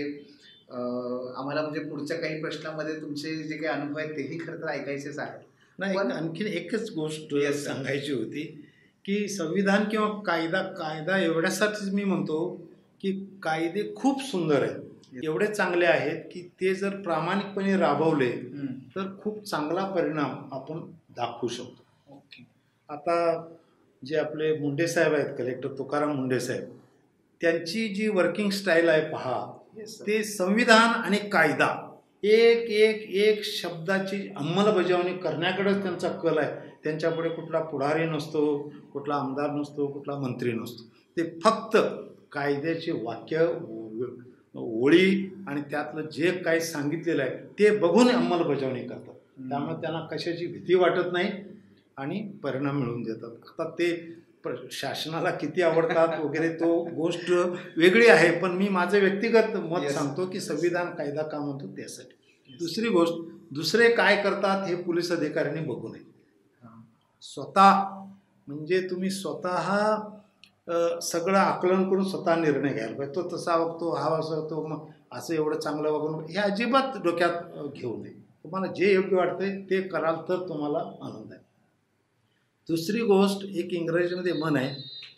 आम्हाला म्हणजे पुढच्या काही प्रश्नामध्ये तुमचे जे काही अनुभव आहेत तेही खरं तर ऐकायचेच आहेत. नाही, पण आणखीन एकच गोष्ट सांगायची होती की संविधान किंवा कायदा एवढ्यासाठीच मी म्हणतो की कायदे खूप सुंदर आहेत, एवढे चांगले आहेत की ते जर प्रामाणिकपणे राबवले तर खूप चांगला परिणाम आपण दाखवू शकतो. आता जे आपले मुंडे साहेब आहेत, कलेक्टर तुकाराम मुंडे साहेब, त्यांची जी वर्किंग स्टाईल आहे पहा, ते संविधान आणि कायदा एक एक एक शब्दाची अंमलबजावणी करण्याकडेच त्यांचा कल आहे. त्यांच्यापुढे कुठला पुढारी नसतो, कुठला आमदार नसतो, कुठला मंत्री नसतो. ते फक्त कायद्याचे वाक्य, ओळी आणि त्यातलं जे काही सांगितलेलं आहे ते बघून अंमलबजावणी करतात. त्यामुळे त्यांना कशाची भीती वाटत नाही आणि परिणाम मिळवून देतात. आता ते शासनाला किती आवडतात वगैरे तो गोष्ट वेगळी आहे, पण मी माझं व्यक्तिगत मत सांगतो की संविधान कायदा का म्हणतो त्यासाठी. दुसरी गोष्ट, दुसरे काय करतात हे पोलीस अधिकाऱ्यांनी बघू नये. स्वतः म्हणजे तुम्ही स्वतः सगळं आकलन करून स्वतः निर्णय घ्यायला पाहिजे. तो तसा वागतो, हा असं, तो मग असं एवढं चांगलं वागून हे अजिबात डोक्यात घेऊ नये. तुम्हाला जे योग्य वाटतंय ते कराल तर तुम्हाला आनंद आहे. दुसरी गोष्ट, एक इंग्रजीमध्ये म्हण आहे,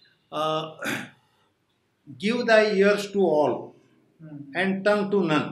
give thy ears to all and tongue to none.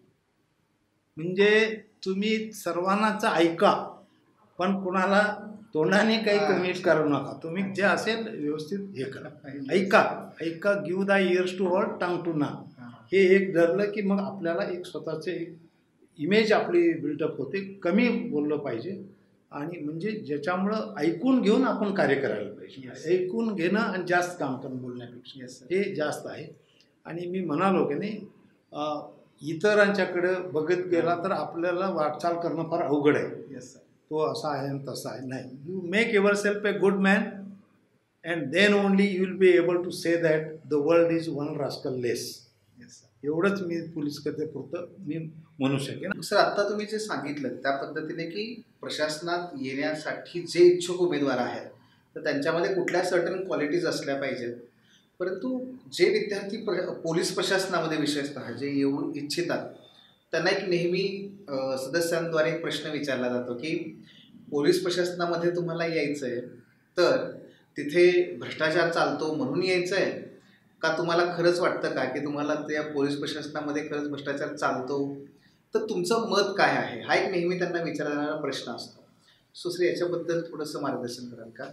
म्हणजे तुम्ही सर्वांनाच ऐका पण कुणाला तोंडाने काही कमिट करू नका. तुम्ही जे असेल व्यवस्थित हे करा, ऐका. Give thy ears to all tongue to none. हे एक धरलं की मग आपल्याला एक स्वतःचे एक इमेज आपली बिल्डअप होते. कमी बोललं पाहिजे आणि म्हणजे ज्याच्यामुळं ऐकून घेऊन आपण कार्य करायला पाहिजे. ऐकून घेणं आणि जास्त काम करून बोलण्यापेक्षा हे जास्त आहे. आणि मी म्हणालो की नाही, इतरांच्याकडे बघत गेला तर आपल्याला वाटचाल करणं फार अवघड आहे. तो असा आहे आणि तसा आहे, नाही. You make yourself a good man and then only you will be able to say that the world is one rascal less. एवढंच मी पोलीस खात्यापुरतं मी म्हणू शकेन. सर, आत्ता तुम्ही जे सांगितलं त्या पद्धतीने की प्रशासनात येण्यासाठी जे इच्छुक उमेदवार आहेत तर त्यांच्यामध्ये कुठल्या सर्टन क्वालिटीज असल्या पाहिजेत, परंतु जे विद्यार्थी पोलीस प्रशासनामध्ये विशेषतः जे येऊ इच्छितात त्यांना एक नेहमी सदस्यांद्वारे एक प्रश्न विचारला जातो की पोलीस प्रशासनामध्ये तुम्हाला यायचं आहे तर तिथे भ्रष्टाचार चालतो म्हणून यायचं आहे का तुम्हाला खरंच वाटतं का की तुम्हाला त्या पोलीस प्रशासनामध्ये खरंच भ्रष्टाचार चालतो, तर तुमचं मत काय आहे, हा एक नेहमी त्यांना विचारणारा प्रश्न असतो. सो सर, याच्याबद्दल थोडंसं मार्गदर्शन कराल का?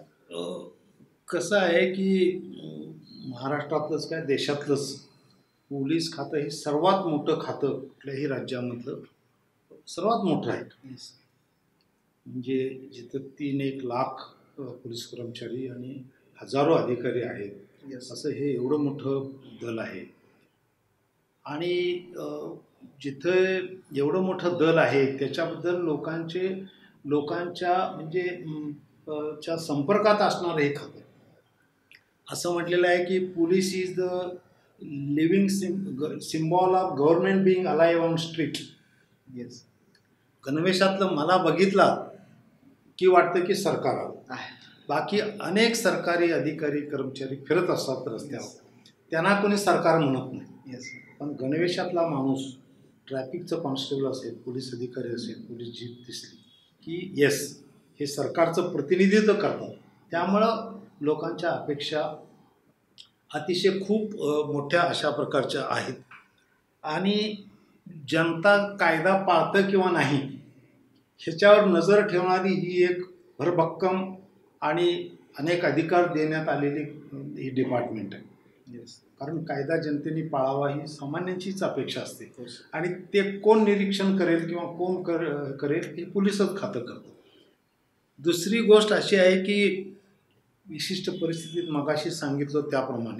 कसं आहे की महाराष्ट्रातलंच काय देशातलंच पोलीस खातं हे सर्वात मोठं खातं कुठल्याही राज्यामधलं सर्वात मोठं आहे. म्हणजे जिथं 3-1 लाख पोलीस कर्मचारी आणि हजारो अधिकारी आहेत, असं हे एवढं मोठं दल आहे. आणि जिथं एवढं मोठं दल आहे त्याच्याबद्दल लोकांच्या म्हणजे च्या संपर्कात असणारं हे खातं. असं म्हटलेलं आहे की police is the living symbol of government being alive on street. गणवेशातलं मला बघितला की वाटतं की सरकार आलं. बाकी अनेक सरकारी अधिकारी कर्मचारी फिरत असतात रस्त्यावर, त्यांना कोणी सरकार म्हणत नाही. पण गणवेशातला माणूस, ट्रॅफिकचं कॉन्स्टेबल असेल, पोलीस अधिकारी असेल, पोलीस जीप दिसली की येस, हे सरकारचं प्रतिनिधित्व करतात. त्यामुळं लोकांच्या अपेक्षा अतिशय खूप मोठ्या अशा प्रकारच्या आहेत. आणि जनता कायदा पाळतं किंवा नाही ह्याच्यावर नजर ठेवणारी ही एक भरभक्कम आणि अनेक अधिकार देण्यात आलेली ही डिपार्टमेंट आहे. कारण कायदा जनतेने पाळावा ही सामान्यांचीच अपेक्षा असते. आणि ते कोण निरीक्षण करेल किंवा कोण करेल हे पोलीसच खातं करतं. दुसरी गोष्ट अशी आहे की विशिष्ट परिस्थितीत मगाशी सांगितलं त्याप्रमाणे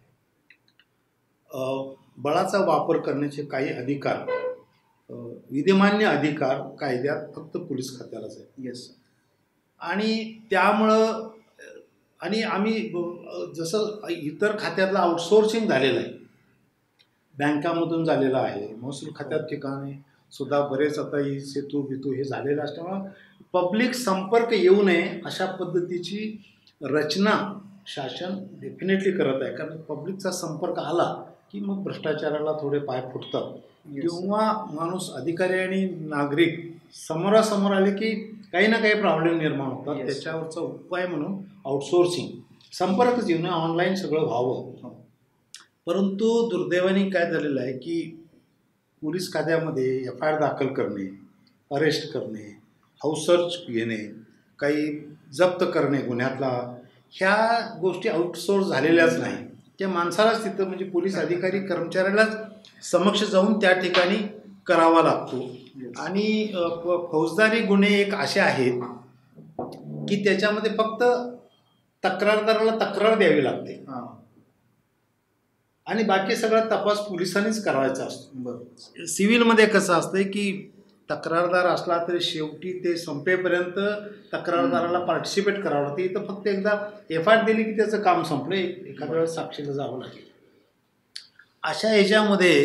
बळाचा वापर करण्याचे काही अधिकार, विधिमान्य अधिकार कायद्यात फक्त पोलीस खात्यालाच आहे. आणि त्यामुळं आणि आम्ही जसं इतर खात्यातलं आउटसोर्सिंग झालेलं आहे, बँकामधून झालेलं आहे, महसूल खात्यात ठिकाणी सुद्धा बरेच आता ही सेतू बितू हे झालेलं असल्यामुळं पब्लिक संपर्क येऊ नये अशा पद्धतीची रचना शासन डेफिनेटली करत आहे. कारण पब्लिकचा संपर्क आला की मग भ्रष्टाचाराला थोडे पाय फुटतात. किंवा माणूस, अधिकारी आणि नागरिक समोरासमोर आले की काही ना काही प्रॉब्लेम निर्माण होतात. त्याच्यावरचा उपाय म्हणून आउटसोर्सिंग, संपर्कच येऊ नये, ऑनलाईन सगळं व्हावं. परंतु दुर्दैवाने काय झालेलं आहे की पोलीस खात्यामध्ये FIR दाखल करणे, अरेस्ट करणे, हाऊस सर्च घेणे, काही जप्त करणे गुन्ह्यातला, ह्या गोष्टी आउटसोर्स झालेल्याच नाही. त्या माणसालाच तिथं म्हणजे पोलीस अधिकारी कर्मचाऱ्यालाच समक्ष जाऊन त्या ठिकाणी करावा लागतो. Yes. आणि फौजदारी गुन्हे एक असे आहेत की त्याच्यामध्ये फक्त तक्रारदाराला तक्रार द्यावी लागते हां, आणि बाकी सगळा तपास पोलिसांनीच करायचा असतो. बरोबर. सिव्हिलमध्ये कसं असतंय की तक्रारदार असला तरी शेवटी ते संपेपर्यंत तक्रारदाराला पार्टिसिपेट करावं लागतं. इथं फक्त एकदा FIR दिली की त्याचं काम संपलं. एखाद्या वेळेस साक्षीला जावं लागेल. अशा ह्याच्यामध्ये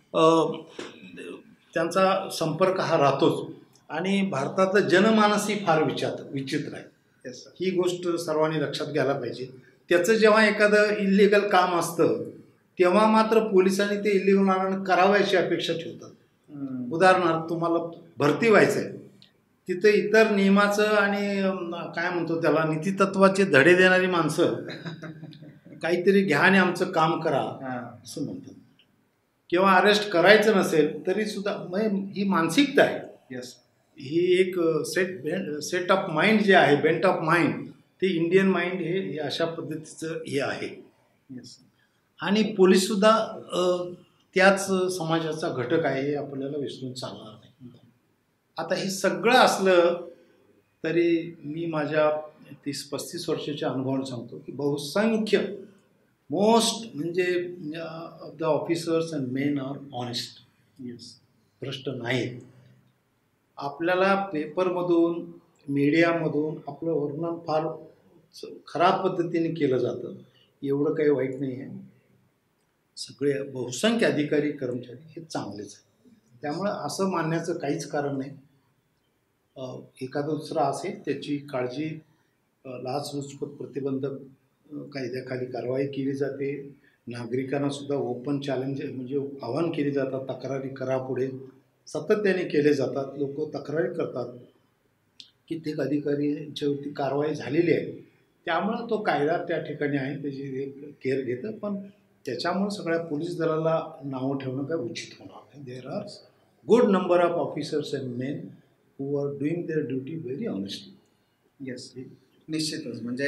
त्यांचा संपर्क हा राहतोच. आणि भारताचं जनमानसही फार विचित्र आहे. Yes sir. ही गोष्ट सर्वांनी लक्षात घ्यायला पाहिजे. त्याचं जेव्हा एखादं इलिगल काम असतं तेव्हा मात्र पोलिसांनी ते इलिगल करावं याची अपेक्षा ठेवतात. उदाहरणार्थ तुम्हाला भरती व्हायचं आहे, तिथं इतर नियमाचं आणि काय म्हणतो त्याला नीतितत्वाचे धडे देणारी माणसं काहीतरी घ्या आणि आमचं काम करा असं म्हणतात. किंवा अरेस्ट करायचं नसेल तरी सुद्धा ही मानसिकता आहे. येस. ही एक सेट ऑफ माइंड जे आहे, बेंट ऑफ माइंड, ते इंडियन माइंड हे अशा पद्धतीचं हे आहे. येस. आणि पोलीससुद्धा त्याच समाजाचा घटक आहे हे आपल्याला विसरून चालणार नाही. आता हे सगळं असलं तरी मी माझ्या 30-35 वर्षाच्या अनुभवाने सांगतो की बहुसंख्य मोस्ट म्हणजे the officers and men are honest. Yes. भ्रष्ट नाहीत. आपल्याला पेपरमधून मीडियामधून आपलं वर्णन फार खराब पद्धतीने केलं जातं. एवढं काही वाईट नाही आहे. सगळे बहुसंख्य अधिकारी कर्मचारी हे चांगलेच आहेत. त्यामुळं असं मानण्याचं काहीच कारण नाही. एखादं दुसरं असेल त्याची काळजी लाचलुचपत प्रतिबंधक कायद्याखाली कारवाई केली जाते. नागरिकांनासुद्धा ओपन चॅलेंज म्हणजे आव्हान केली जातात, तक्रारी करा पुढे सातत्याने केले जातात. लोक तक्रारी करतात. कित्येक अधिकाऱ्यांच्यावरती कारवाई झालेली आहे. त्यामुळं तो कायदा त्या ठिकाणी आहे, त्याची एक केअर घेतं. पण त्याच्यामुळं सगळ्या पोलीस दलाला नावं ठेवणं काय उचित होणार नाही. There are good number of officers and men who are doing their duty very honestly. Yes. निश्चितच. म्हणजे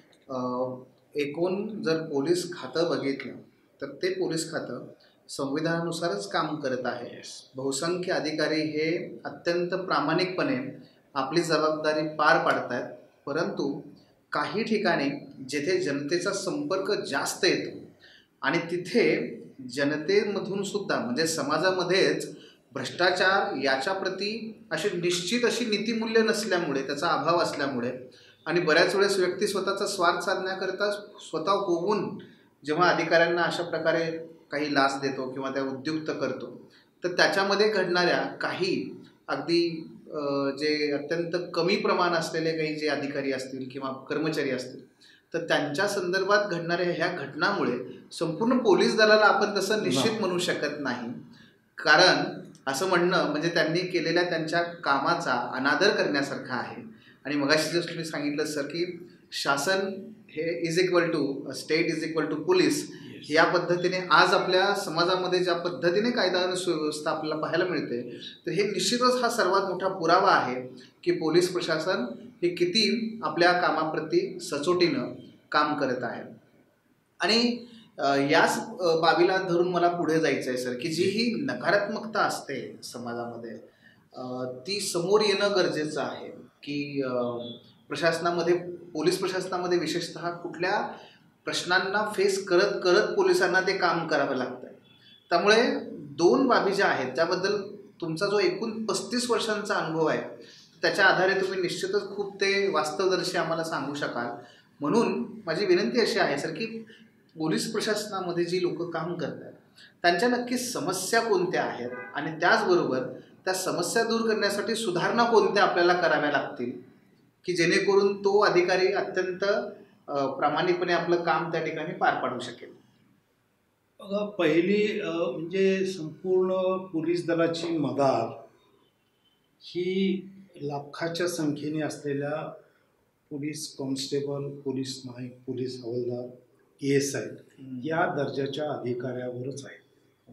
एकूण जर पोलीस खातं बघितलं तर ते पोलीस खातं संविधानानुसारच काम करत आहे. बहुसंख्य अधिकारी हे अत्यंत प्रामाणिकपणे आपली जबाबदारी पार पाडत आहेत. परंतु काही ठिकाणी जेथे जनतेचा संपर्क जास्त येतो आणि तिथे जनतेमधून सुद्धा म्हणजे समाजामध्येच भ्रष्टाचार याच्याप्रती निश्चित अशी नीतिमूल्य नसल्यामुळे, त्याचा अभाव असल्यामुळे आणि बऱ्याच वेळेस व्यक्ती स्वतःचा स्वार्थ साधण्याकरता स्वतः होऊन जेव्हा अधिकाऱ्यांना अशा प्रकारे काही लाच देतो किंवा त्या उद्युक्त करतो, तर त्याच्यामध्ये घडणाऱ्या काही अगदी जे अत्यंत कमी प्रमाण असलेले काही जे अधिकारी असतील किंवा कर्मचारी असतील, तर त्यांच्या संदर्भात घडणाऱ्या ह्या घटनामुळे संपूर्ण पोलीस दलाला आपण तसं निश्चित म्हणू शकत नाही. कारण असं म्हणणं म्हणजे त्यांनी केलेल्या त्यांच्या कामाचा अनादर करण्यासारखा आहे. आणि मगाशी जसं तुम्ही सांगितलं सर की शासन हे is equal to state is equal to police, या पद्धतीने आज आपल्या समाजामध्ये ज्या पद्धतीने कायदा आणि सुव्यवस्था आपल्याला पाहायला मिळते, तर हे निश्चितच हा सर्वात मोठा पुरावा आहे की पोलीस प्रशासन हे किती आपल्या कामाप्रती सचोटीनं काम करत आहे. आणि याच बाबीला धरून मला पुढे जायचं आहे सर की जी ही नकारात्मकता असते समाजामध्ये ती समोर येणं गरजेचं आहे की प्रशासनामध्ये, पोलीस प्रशासनामध्ये विशेषतः कुठल्या प्रश्नांना फेस करत करत पोलिसांना ते काम करावं लागतं. त्यामुळे दोन बाबी ज्या आहेत त्याबद्दल तुमचा जो एकूण 35 वर्षांचा अनुभव आहे त्याच्या आधारे तुम्ही निश्चितच खूप ते वास्तवदर्शी आम्हाला सांगू शकाल. म्हणून माझी विनंती अशी आहे सर की पोलीस प्रशासनामध्ये जी लोक काम करतात त्यांच्या नक्की समस्या कोणत्या आहेत आणि त्याचबरोबर त्या समस्या दूर करण्यासाठी सुधारणा कोणत्या आपल्याला कराव्या लागतील की जेणेकरून तो अधिकारी अत्यंत प्रामाणिकपणे आपलं काम त्या ठिकाणी पार पाडू शकेल. बघा, पहिली म्हणजे संपूर्ण पोलीस दलाची मदार ही लाखाच्या संख्येने असलेल्या police constable, police Naik, police हवालदार, ASI या दर्जाच्या अधिकाऱ्यावरच आहे.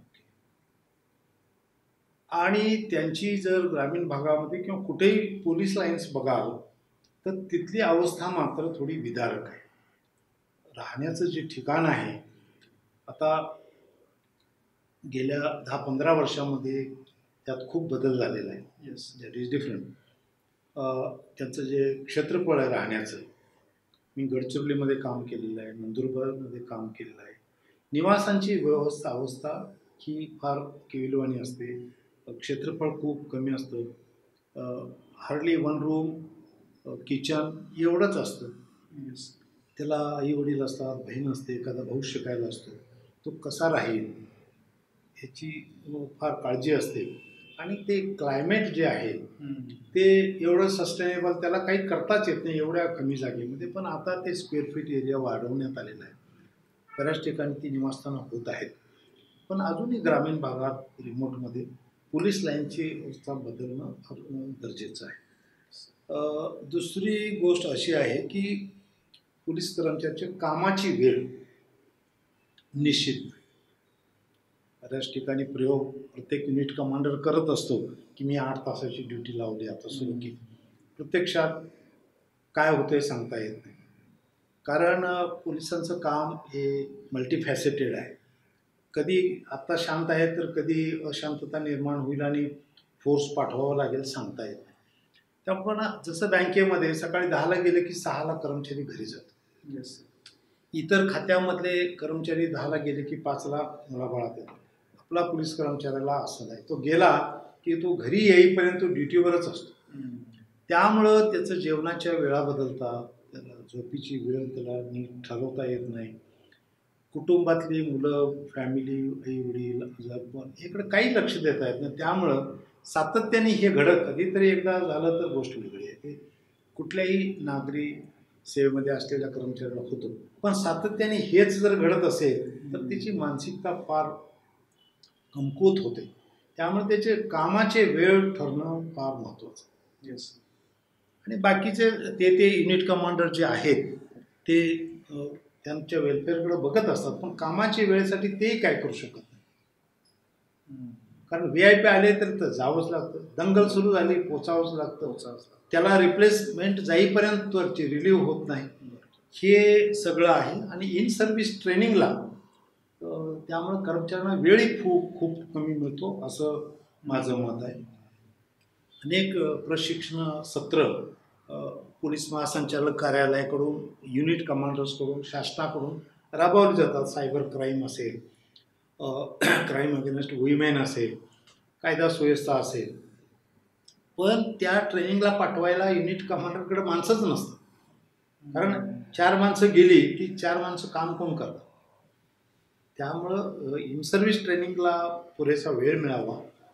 आणि त्यांची जर ग्रामीण भागामध्ये किंवा कुठेही पोलीस लाईन्स बघाल तर तिथली अवस्था मात्र थोडी विदारक आहे. राहण्याचं जे ठिकाण आहे, आता गेल्या 10-15 वर्षामध्ये त्यात खूप बदल झालेला आहे. येस. That is different. त्यांचं जे क्षेत्रफळ आहे राहण्याचं, मी गडचिरोलीमध्ये काम केलेलं आहे, नंदुरबारमध्ये काम केलेलं आहे. निवासांची अवस्था ही फार केविलवाणी असते. क्षेत्रफळ खूप कमी असतं. हार्डली 1 रूम, किचन एवढंच असतं. येस. त्याला आई वडील असतात, बहीण असते, एखादा भाऊ शिकायला असतो. तो कसा राहील ह्याची फार काळजी असते. आणि ते क्लायमेट जे आहे ते एवढं सस्टेनेबल, त्याला काही करताच येत नाही एवढ्या कमी जागेमध्ये. पण आता ते स्क्वेअर फीट एरिया वाढवण्यात आलेला आहे. बऱ्याच ठिकाणी ती निवासस्थानं होत आहेत. पण अजूनही ग्रामीण भागात रिमोटमध्ये पोलीस लाईनची व्यवस्था बदलणं गरजेचं आहे. दुसरी गोष्ट अशी आहे की पोलीस कर्मचाऱ्याच्या कामाची वेळ निश्चित. बऱ्याच ठिकाणी प्रयोग प्रत्येक युनिट कमांडर करत असतो की मी 8 तासाची ड्युटी लावली, आता सुरू केली. प्रत्यक्षात काय होतंय सांगता येत नाही. कारण पोलिसांचं काम हे मल्टीफॅसेटेड आहे. कधी आत्ता शांत आहे तर कधी अशांतता निर्माण होईल आणि फोर्स पाठवावा लागेल, सांगता येत नाही. त्यामुळे जसं बँकेमध्ये सकाळी 10ला गेले की 6ला कर्मचारी घरी जातात. येस. इतर खात्यामधले कर्मचारी 10ला गेले की 5ला मुलाबाळात येतात. आपला पोलीस कर्मचाऱ्याला असं नाही, तो गेला की तो घरी येईपर्यंत तो ड्युटीवरच असतो. त्यामुळं त्याचं जेवणाच्या वेळा बदलतात, त्याला झोपीची वेळ त्याला नीट ठरवता येत नाही. कुटुंबातली मुलं, फॅमिली, आई वडील, आजारपण इकडे काही लक्ष देता येत नाही. त्यामुळं सातत्याने हे घडत, कधीतरी एकदा झालं तर गोष्ट वेगळी आहे. ते कुठल्याही नागरी सेवेमध्ये असलेल्या कर्मचाऱ्याला होतं. पण सातत्याने हेच जर घडत असेल तर त्याची मानसिकता फार कमकुवत होते. त्यामुळे त्याचे कामाचे वेळ ठरणं फार महत्त्वाचं. येस. आणि बाकीचे ते युनिट कमांडर जे आहेत ते त्यांच्या वेलफेअरकडे बघत असतात, पण कामाच्या वेळेसाठी ते काय करू शकत नाही. कारण VIP आले तर जावंच लागतं, दंगल सुरू झाली पोचावंच लागतं, त्याला रिप्लेसमेंट जाईपर्यंत त्याची रिलीव्ह होत नाही. हे सगळं आहे. आणि इन सर्व्हिस ट्रेनिंगला त्यामुळे कर्मचाऱ्यांना वेळही खूप कमी मिळतो असं माझं मत आहे. अनेक प्रशिक्षण सत्र पोलीस महासंचालक कार्यालयाकडून, युनिट कमांडर्सकडून, शासनाकडून राबवली जातात. सायबर क्राईम असेल, क्राईम अगेन्स्ट वुमेन असेल, कायदा सुव्यवस्था असेल. पण त्या ट्रेनिंगला पाठवायला युनिट कमांडरकडे माणसंच नसतं. कारण 4 माणसं गेली की 4 माणसं काम कोण करतात. त्यामुळं इन सर्व्हिस ट्रेनिंगला पुरेसा वेळ मिळावा.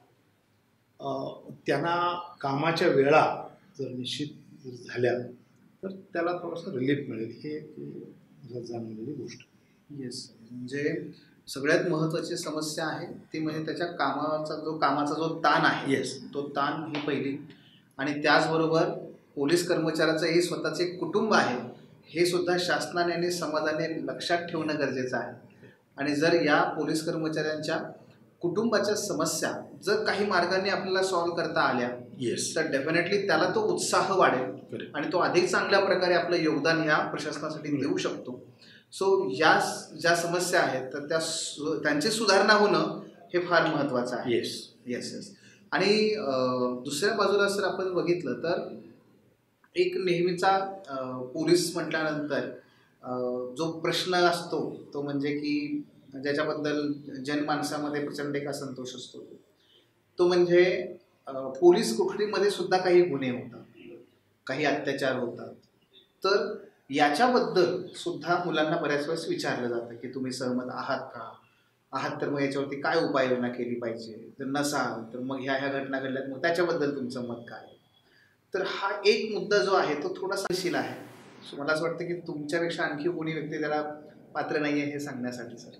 त्यांना कामाच्या वेळा जर निश्चित झाल्या तर त्याला थोडंसं रिलीफ मिळेल, हे जाणवलेली गोष्ट. येस. म्हणजे सगळ्यात महत्त्वाची समस्या आहे ती म्हणजे त्याच्या कामाचा जो ताण आहे. येस. तो ताण ही पहिली. आणि त्याचबरोबर पोलीस कर्मचाऱ्याचं हे स्वतःचे एक कुटुंब आहे, हे सुद्धा शासनाने आणि समाजाने लक्षात ठेवणं गरजेचं आहे. आणि जर या पोलीस कर्मचाऱ्यांच्या कुटुंबाच्या समस्या जर काही मार्गाने आपल्याला सॉल्व्ह करता आल्या येस तर डेफिनेटली त्याला तो उत्साह वाढेल आणि तो अधिक चांगल्या प्रकारे आपलं योगदान ह्या प्रशासनासाठी देऊ शकतो. सो या ज्या समस्या आहेत तर त्यांची सुधारणा होणं हे फार महत्त्वाचं आहे. येस. येस. येस. आणि दुसऱ्या बाजूला जर आपण बघितलं तर एक नेहमीचा पोलीस म्हटल्यानंतर जो प्रश्न असतो तो म्हणजे की ज्याच्याबद्दल जनमानसामध्ये प्रचंड एक असंतोष असतो, तो म्हणजे पोलीस कोठडीमध्ये सुद्धा काही गुन्हे होतात, काही अत्याचार होतात. तर याच्याबद्दल सुद्धा मुलांना बऱ्याच वेळेस विचारलं जातं की तुम्ही सहमत आहात का? आहात तर मग याच्यावरती काय उपाययोजना केली पाहिजे, जर नसाल तर मग ह्या घटना घडल्यात, मग त्याच्याबद्दल तुमचं मत काय? तर हा एक मुद्दा जो आहे तो थोडा संवेदनशील आहे. सो मला असं वाटतं की तुमच्यापेक्षा आणखी कोणी व्यक्ती त्याला पात्र नाही आहे हे सांगण्यासाठी. सर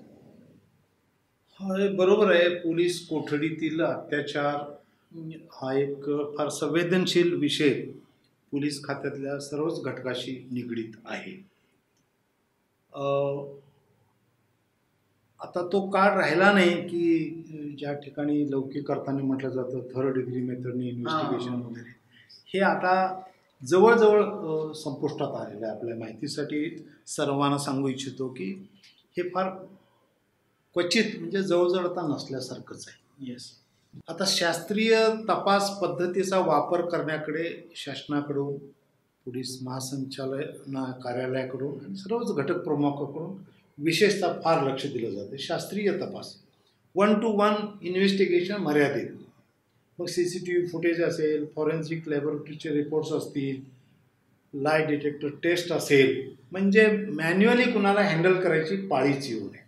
बरोबर आहे. पोलीस कोठडीतील अत्याचार हा एक फार संवेदनशील विषय पोलीस खात्यातल्या सर्वच घटकाशी निगडीत आहे. आता तो काळ राहिला नाही की ज्या ठिकाणी लौकिक अर्थाने म्हटलं जातं 3rd डिग्री मेथडने इन्व्हेस्टिगेशन वगैरे, हे आता जवळजवळ संपुष्टात आलेलं आहे. आपल्या माहितीसाठी सर्वांना सांगू इच्छितो की हे फार क्वचित, म्हणजे जवळजवळ आता नसल्यासारखंच आहे. येस. आता शास्त्रीय तपास पद्धतीचा वापर करण्याकडे शासनाकडून, पोलीस महासंचालना कार्यालयाकडून आणि सर्वच घटक प्रमुखाकडून विशेषतः फार लक्ष दिलं जातं. शास्त्रीय तपास 1 to 1 इन्व्हेस्टिगेशन मर्यादित. मग CCTV फुटेज असेल, फॉरेन्सिक लॅबोरेटरीचे रिपोर्ट्स असतील, लाय डिटेक्टर टेस्ट असेल, म्हणजे मॅन्युअली कुणाला हँडल करायची पाळीच येऊ नये.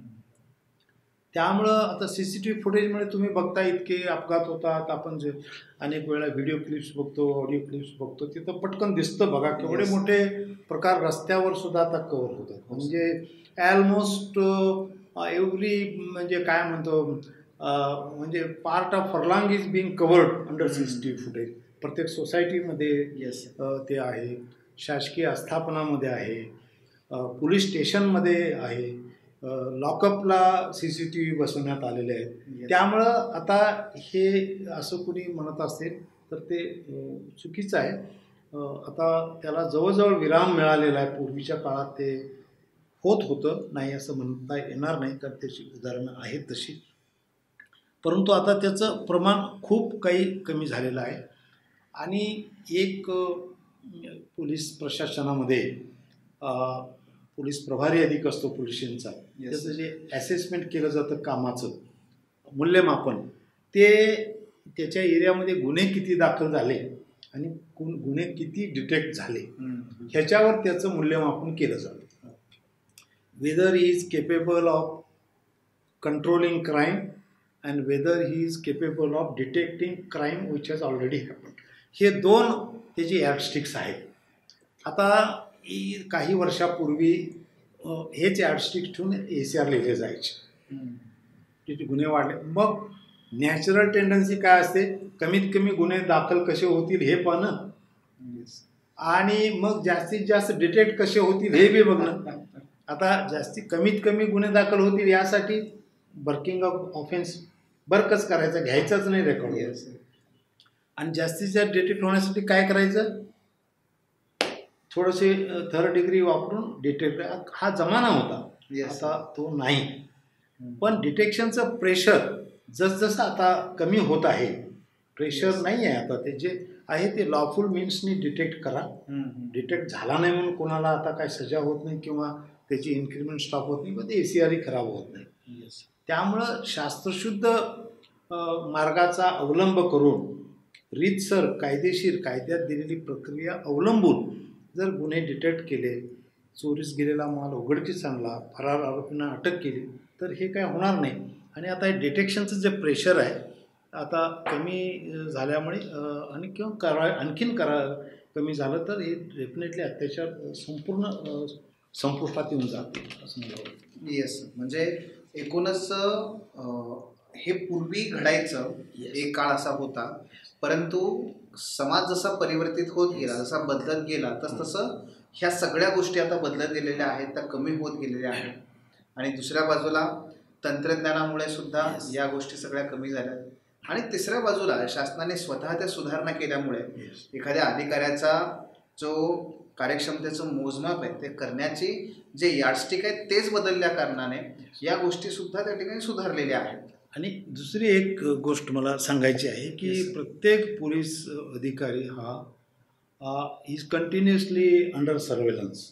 त्यामुळं आता CCTV फुटेजमुळे तुम्ही बघता इतके अपघात होतात. आपण जे अनेक वेळा व्हिडिओ क्लिप्स बघतो, ऑडिओ क्लिप्स बघतो, तिथं पटकन दिसतं बघा केवढे मोठे प्रकार रस्त्यावर सुद्धा आता कव्हर होतात. म्हणजे ऑलमोस्ट एव्हरी म्हणजे काय म्हणतो म्हणजे part of furlong is being covered under CCTV footage. प्रत्येक सोसायटीमध्ये ते आहे, शासकीय आस्थापनामध्ये आहे, पोलीस स्टेशनमध्ये आहे, लॉकअपला CCTV बसवण्यात आलेले आहेत. त्यामुळं आता हे असं कुणी म्हणत असेल तर ते चुकीचं आहे. आता त्याला जवळजवळ विराम मिळालेला आहे. पूर्वीच्या काळात ते होत होतं, नाही असं म्हणता येणार नाही, कारण त्याची उदाहरणं आहेत तशी. परंतु आता त्याचं प्रमाण खूप काही कमी झालेलं आहे. आणि एक पोलीस प्रशासनामध्ये पोलीस प्रभारी अधिक असतो पोलिसांचा, त्याचं जे ॲसेसमेंट केलं जातं कामाचं मूल्यमापन, ते त्याच्या एरियामध्ये गुन्हे किती दाखल झाले आणि गुन्हे किती डिटेक्ट झाले ह्याच्यावर त्याचं मूल्यमापन केलं जातं. Whether he is capable of controlling crime and whether he is capable of detecting crime which has already happen. हे दोन त्याची ॲडस्टिक्स आहेत. आता काही वर्षापूर्वी हेच ॲडस्टिक्स ठेवून ACR लिहिले जायचे, तिथे गुन्हे वाढले. मग नॅचरल टेंडन्सी काय असते, कमीत कमी गुन्हे दाखल कसे होतील हे पाहणं आणि मग जास्तीत जास्त डिटेक्ट कसे होतील हे बी बघणं. आता कमीत कमी गुन्हे दाखल होतील यासाठी बर्किंग ऑफ ऑफेन्स बरकच करायचं, घ्यायचंच नाही रेकॉर्ड. आणि जास्तीत जास्त डिटेक्ट होण्यासाठी काय करायचं, थोडेसे थर्ड डिग्री वापरून डिटेक्ट. हा जमाना होता, आता तो नाही. पण डिटेक्शनचं प्रेशर जसजसं आता कमी होत आहे, प्रेशर नाही आहे आता. ते जे आहे ते लॉफुल मीन्सनी डिटेक्ट करा. डिटेक्ट झाला नाही म्हणून कोणाला आता काय सजा होत नाही किंवा त्याची इन्क्रिमेंट स्टॉप होत नाही, पण ते ACRही खराब होत नाही. त्यामुळं शास्त्रशुद्ध मार्गाचा अवलंब करून रीतसर कायदेशीर कायद्यात दिलेली प्रक्रिया अवलंबून जर गुन्हे डिटेक्ट केले, चोरीस गेलेला माल उघडकीस आणला, फरार आरोपींना अटक केली, तर हे काय होणार नाही. आणि आता हे डिटेक्शनचं जे प्रेशर आहे आता कमी झाल्यामुळे आणि किंवा आणखीन कमी झालं तर हे डेफिनेटली अत्याचार संपूर्ण संपुष्टात येऊन जाते असं मला वाटतं. येस, म्हणजे एकूणच हे पूर्वी घडायचं एक काळ असा होता, परंतु समाज जसा परिवर्तित होत गेला, जसा बदलत गेला, तसं ह्या सगळ्या गोष्टी आता बदलत गेलेल्या आहेत, त्या कमी होत गेलेल्या आहेत. आणि दुसऱ्या बाजूला तंत्रज्ञानामुळे सुद्धा या गोष्टी सगळ्या कमी झाल्या. आणि तिसऱ्या बाजूला शासनाने स्वतः त्या सुधारणा केल्यामुळे एखाद्या अधिकाऱ्याचा जो कार्यक्षमतेचं मोजमाप आहे ते करण्याची जे यार्डस्टिक आहे तेच बदलल्या कारणाने या गोष्टी सुद्धा त्या ठिकाणी सुधारलेल्या आहेत. आणि दुसरी एक गोष्ट मला सांगायची आहे की प्रत्येक पोलीस अधिकारी हा इज कंटिन्युअसली अंडर सर्वेलन्स.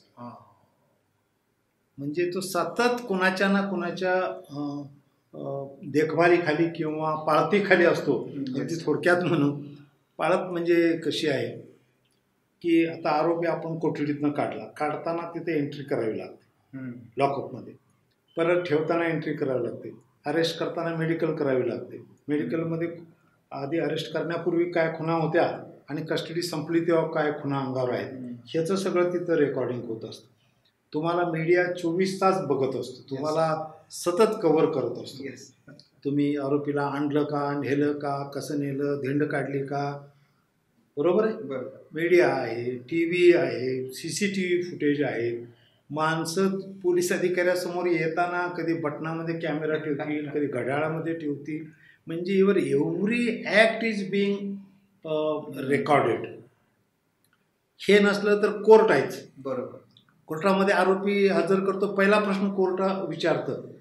म्हणजे तो सतत कुणाच्या ना कुणाच्या देखभालीखाली किंवा पाळतीखाली असतो. ती थोडक्यात म्हणून पाळत म्हणजे कशी आहे की आता आरोपी आपण कोठडीतनं काढताना तिथे एंट्री करावी लागते लॉकअपमध्ये, परत ठेवताना एंट्री करावी लागते, अरेस्ट करताना मेडिकल करावी लागते. मेडिकलमध्ये आधी अरेस्ट करण्यापूर्वी काय खुणा होत्या आणि कस्टडी संपली तेव्हा काय खुणा अंगावर आहेत ह्याचं सगळं तिथं रेकॉर्डिंग होत असतं. तुम्हाला मीडिया 24 तास बघत असतो, तुम्हाला सतत कव्हर करत असतो. तुम्ही आरोपीला आणलं का, नेलं का, कसं नेलं, धिंड काढली का, बरोबर आहे. मीडिया आहे, TV आहे, CCTV फुटेज आहे. माणसं पोलीस अधिकाऱ्यासमोर येताना कधी बटनामध्ये कॅमेरा ठेवतील, कधी घड्याळामध्ये ठेवतील. म्हणजे your every act is being recorded. हे नसलं तर कोर्ट आहेच. बरोबर. कोर्टामध्ये आरोपी हजर करतो, पहिला प्रश्न कोर्ट विचारतं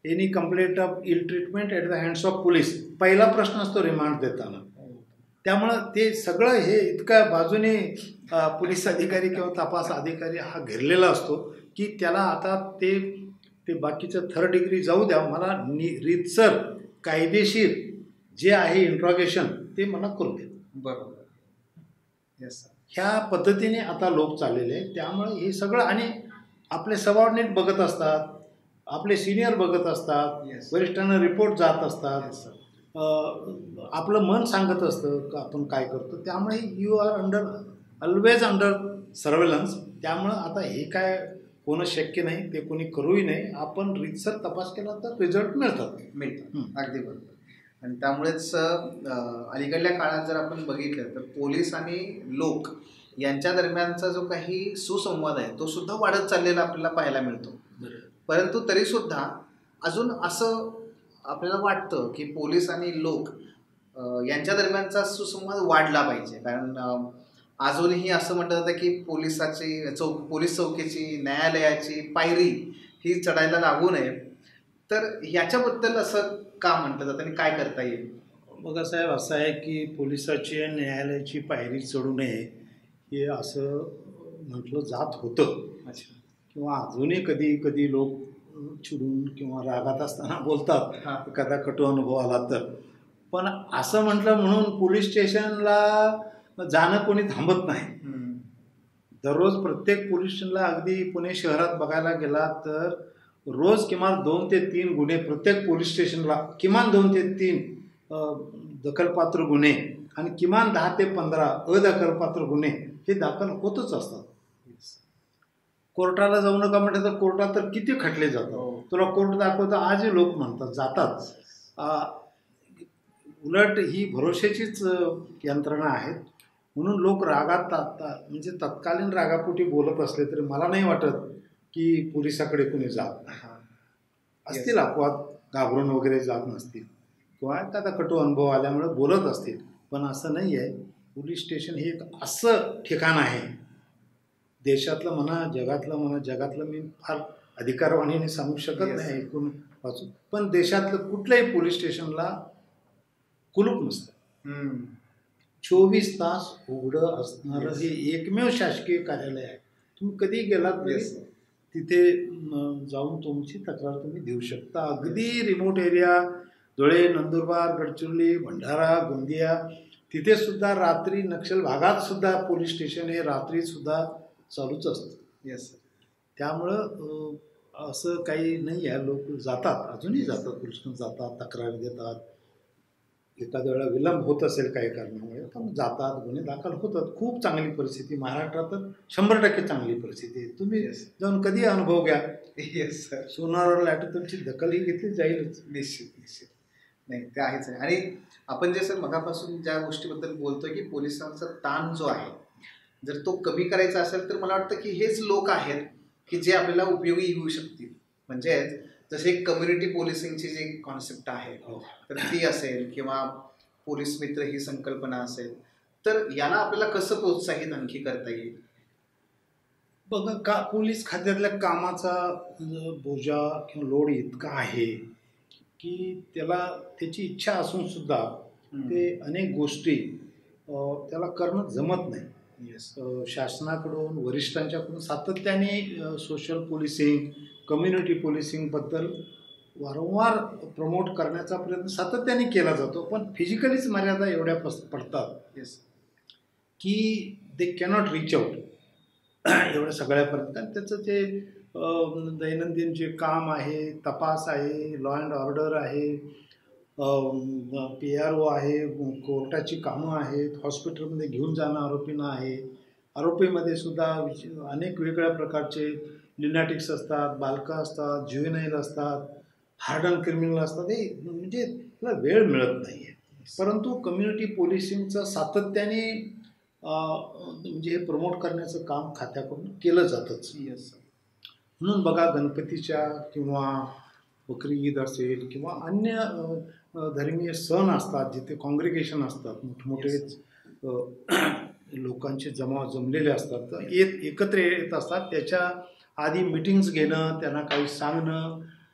any complaint of ill treatment at the hands of police, पहिला प्रश्न असतो रिमांड देताना. त्यामुळं ते सगळं हे इतक्या बाजूने पोलीस अधिकारी किंवा तपास अधिकारी हा घेरलेला असतो की त्याला आता ते बाकीचं थर्ड डिग्री जाऊ द्या, मला रीतसर कायदेशीर जे आहे इंट्रॉगेशन ते मला करू दे. बरोबर. Yes sir. ह्या पद्धतीने आता लोक चाललेले आहेत. त्यामुळे हे सगळं, आणि आपले सबऑर्डिनेट बघत असतात, आपले सिनियर बघत असतात, Yes. वरिष्ठांना रिपोर्ट जात असतात, Yes, sir. आपलं मन सांगत असतं का आपण काय करतो. त्यामुळे you are always under surveillance. त्यामुळं आता हे काय कोणं शक्य नाही, ते कोणी करूही नाही. आपण रीतसर तपास केला तर रिझल्ट मिळतात. अगदी बरोबर. आणि त्यामुळेच अलीकडल्या काळात जर आपण बघितलं तर पोलीस आणि लोक यांच्या दरम्यानचा जो काही सुसंवाद आहे तो सुद्धा वाढत चाललेला आपल्याला पाहायला मिळतो. परंतु तरीसुद्धा अजून असं आपल्याला वाटतं की पोलीस आणि लोक यांच्या दरम्यानचा सुसंवाद वाढला पाहिजे. कारण अजूनही असं म्हटलं जातं की पोलीस चौकीची, न्यायालयाची पायरी ही चढायला लागू नये. तर ह्याच्याबद्दल असं का म्हटलं जातं आणि काय करता येईल? बघा साहेब, असं आहे की पोलिसाची आणि न्यायालयाची पायरी चढू नये हे असं म्हटलं जात होतं. अच्छा. किंवा अजूनही कधी कधी लोक चिडून किंवा रागात असताना बोलतात, एखादा कटू अनुभव आला तर. पण असं म्हटलं म्हणून पोलीस स्टेशनला जाणं कोणी थांबत नाही. दररोज प्रत्येक पोलीस स्टेशनला, अगदी पुणे शहरात बघायला गेला तर रोज किमान 2 ते 3 गुन्हे प्रत्येक पोलीस स्टेशनला, किमान 2 ते 3 दखलपात्र गुन्हे आणि किमान 10 ते 15 अदखलपात्र गुन्हे हे दाखल होतच असतात. कोर्टाला जाऊ नका म्हटलं तर कोर्टात तर किती खटले जातात. तुला कोर्ट दाखवतं आजही लोक म्हणतात, जातात. उलट ही भरोशाचीच यंत्रणा आहे. म्हणून लोक रागात म्हणजे तत्कालीन रागापोटी बोलत असले तरी मला नाही वाटत की पोलिसाकडे कोणी जात नाही. असतील अपवाद, घाबरून वगैरे जात नसतील किंवा एखादा कटू अनुभव आल्यामुळे बोलत असतील. पण असं नाही आहे. पोलीस स्टेशन हे एक असं ठिकाण आहे, देशातलं म्हणा, जगातलं मी फार अधिकारवाणीने सांगू शकत नाही ऐकून वाचून, पण देशातलं कुठल्याही पोलीस स्टेशनला कुलूप नसतं. 24 तास उघडं असणारं हे एकमेव शासकीय कार्यालय आहे. तुम्ही कधी गेलात तिथे जाऊन तुमची तक्रार तुम्ही देऊ शकता. अगदी रिमोट एरिया, धुळे, नंदुरबार, गडचिरोली, भंडारा, गोंदिया, तिथे सुद्धा रात्री नक्षल भागात सुद्धा पोलीस स्टेशन हे रात्री सुद्धा चालूच असतं. येस. त्यामुळं असं काही नाही आहे. लोक जातात, अजूनही जातात, पोलिसांना जातात, तक्रार देतात. एखाद्या वेळा विलंब होत असेल काही कारणामुळे पण जातात, गुन्हे दाखल होतात. खूप चांगली परिस्थिती महाराष्ट्रात, 100% चांगली परिस्थिती आहे. तुम्ही जाऊन कधी अनुभव घ्या. Yes sir. सोनार लाट तुमची दखल ही घेतली जाईलच. निश्चित. नाही, ते आहेच आहे. आणि आपण जे सर मगापासून ज्या गोष्टीबद्दल बोलतोय की पोलिसांचा ताण जो आहे, जर तो कमी करायचा असेल तर मला वाटतं की हेच लोक आहेत की जे आपल्याला उपयोगी येऊ शकतील. म्हणजे जसे कम्युनिटी पोलिसिंगची जी कॉन्सेप्ट आहे तर ती असेल, किंवा पोलीस मित्र ही संकल्पना असेल, तर याला आपल्याला कसं प्रोत्साहित आणखी करता येईल? बघा, पोलीस खात्यातल्या कामाचा बोजा किंवा लोड इतका आहे की त्याची इच्छा असून सुद्धा ते अनेक गोष्टी त्याला करणं जमत नाही. शासनाकडून, वरिष्ठांच्याकडून सातत्याने सोशल पोलिसिंग, कम्युनिटी पोलिसिंगबद्दल वारंवार प्रमोट करण्याचा प्रयत्न सातत्याने केला जातो. पण फिजिकलीच मर्यादा एवढ्या पडतात की दे कॅनॉट रीच आउट एवढ्या सगळ्यापर्यंत. आणि त्याचं ते दैनंदिन जे काम आहे, तपास आहे, लॉ अँड ऑर्डर आहे, PRO आहे, कोर्टाची कामं आहेत, हॉस्पिटलमध्ये घेऊन जाणं आरोपींना आहे. आरोपीमध्ये सुद्धा अनेक वेगळ्या प्रकारचे लिनाटिक्स असतात, बालकं असतात, ज्युव्हेनाईल असतात, हार्डन क्रिमिनल असतात. हे म्हणजे त्याला वेळ मिळत नाही आहे. परंतु कम्युनिटी पोलिसिंगचं सातत्याने म्हणजे हे प्रमोट करण्याचं काम खात्याकडून केलं जातंच. म्हणून बघा, गणपतीच्या किंवा बकरी ईद असेल किंवा अन्य धर्मीय सण असतात, जिथे कॉंग्रिगेशन असतात, मोठमोठे लोकांचे जमलेले असतात, तर एकत्र येत असतात. त्याच्या आधी मिटिंग्स घेणं, त्यांना काही सांगणं,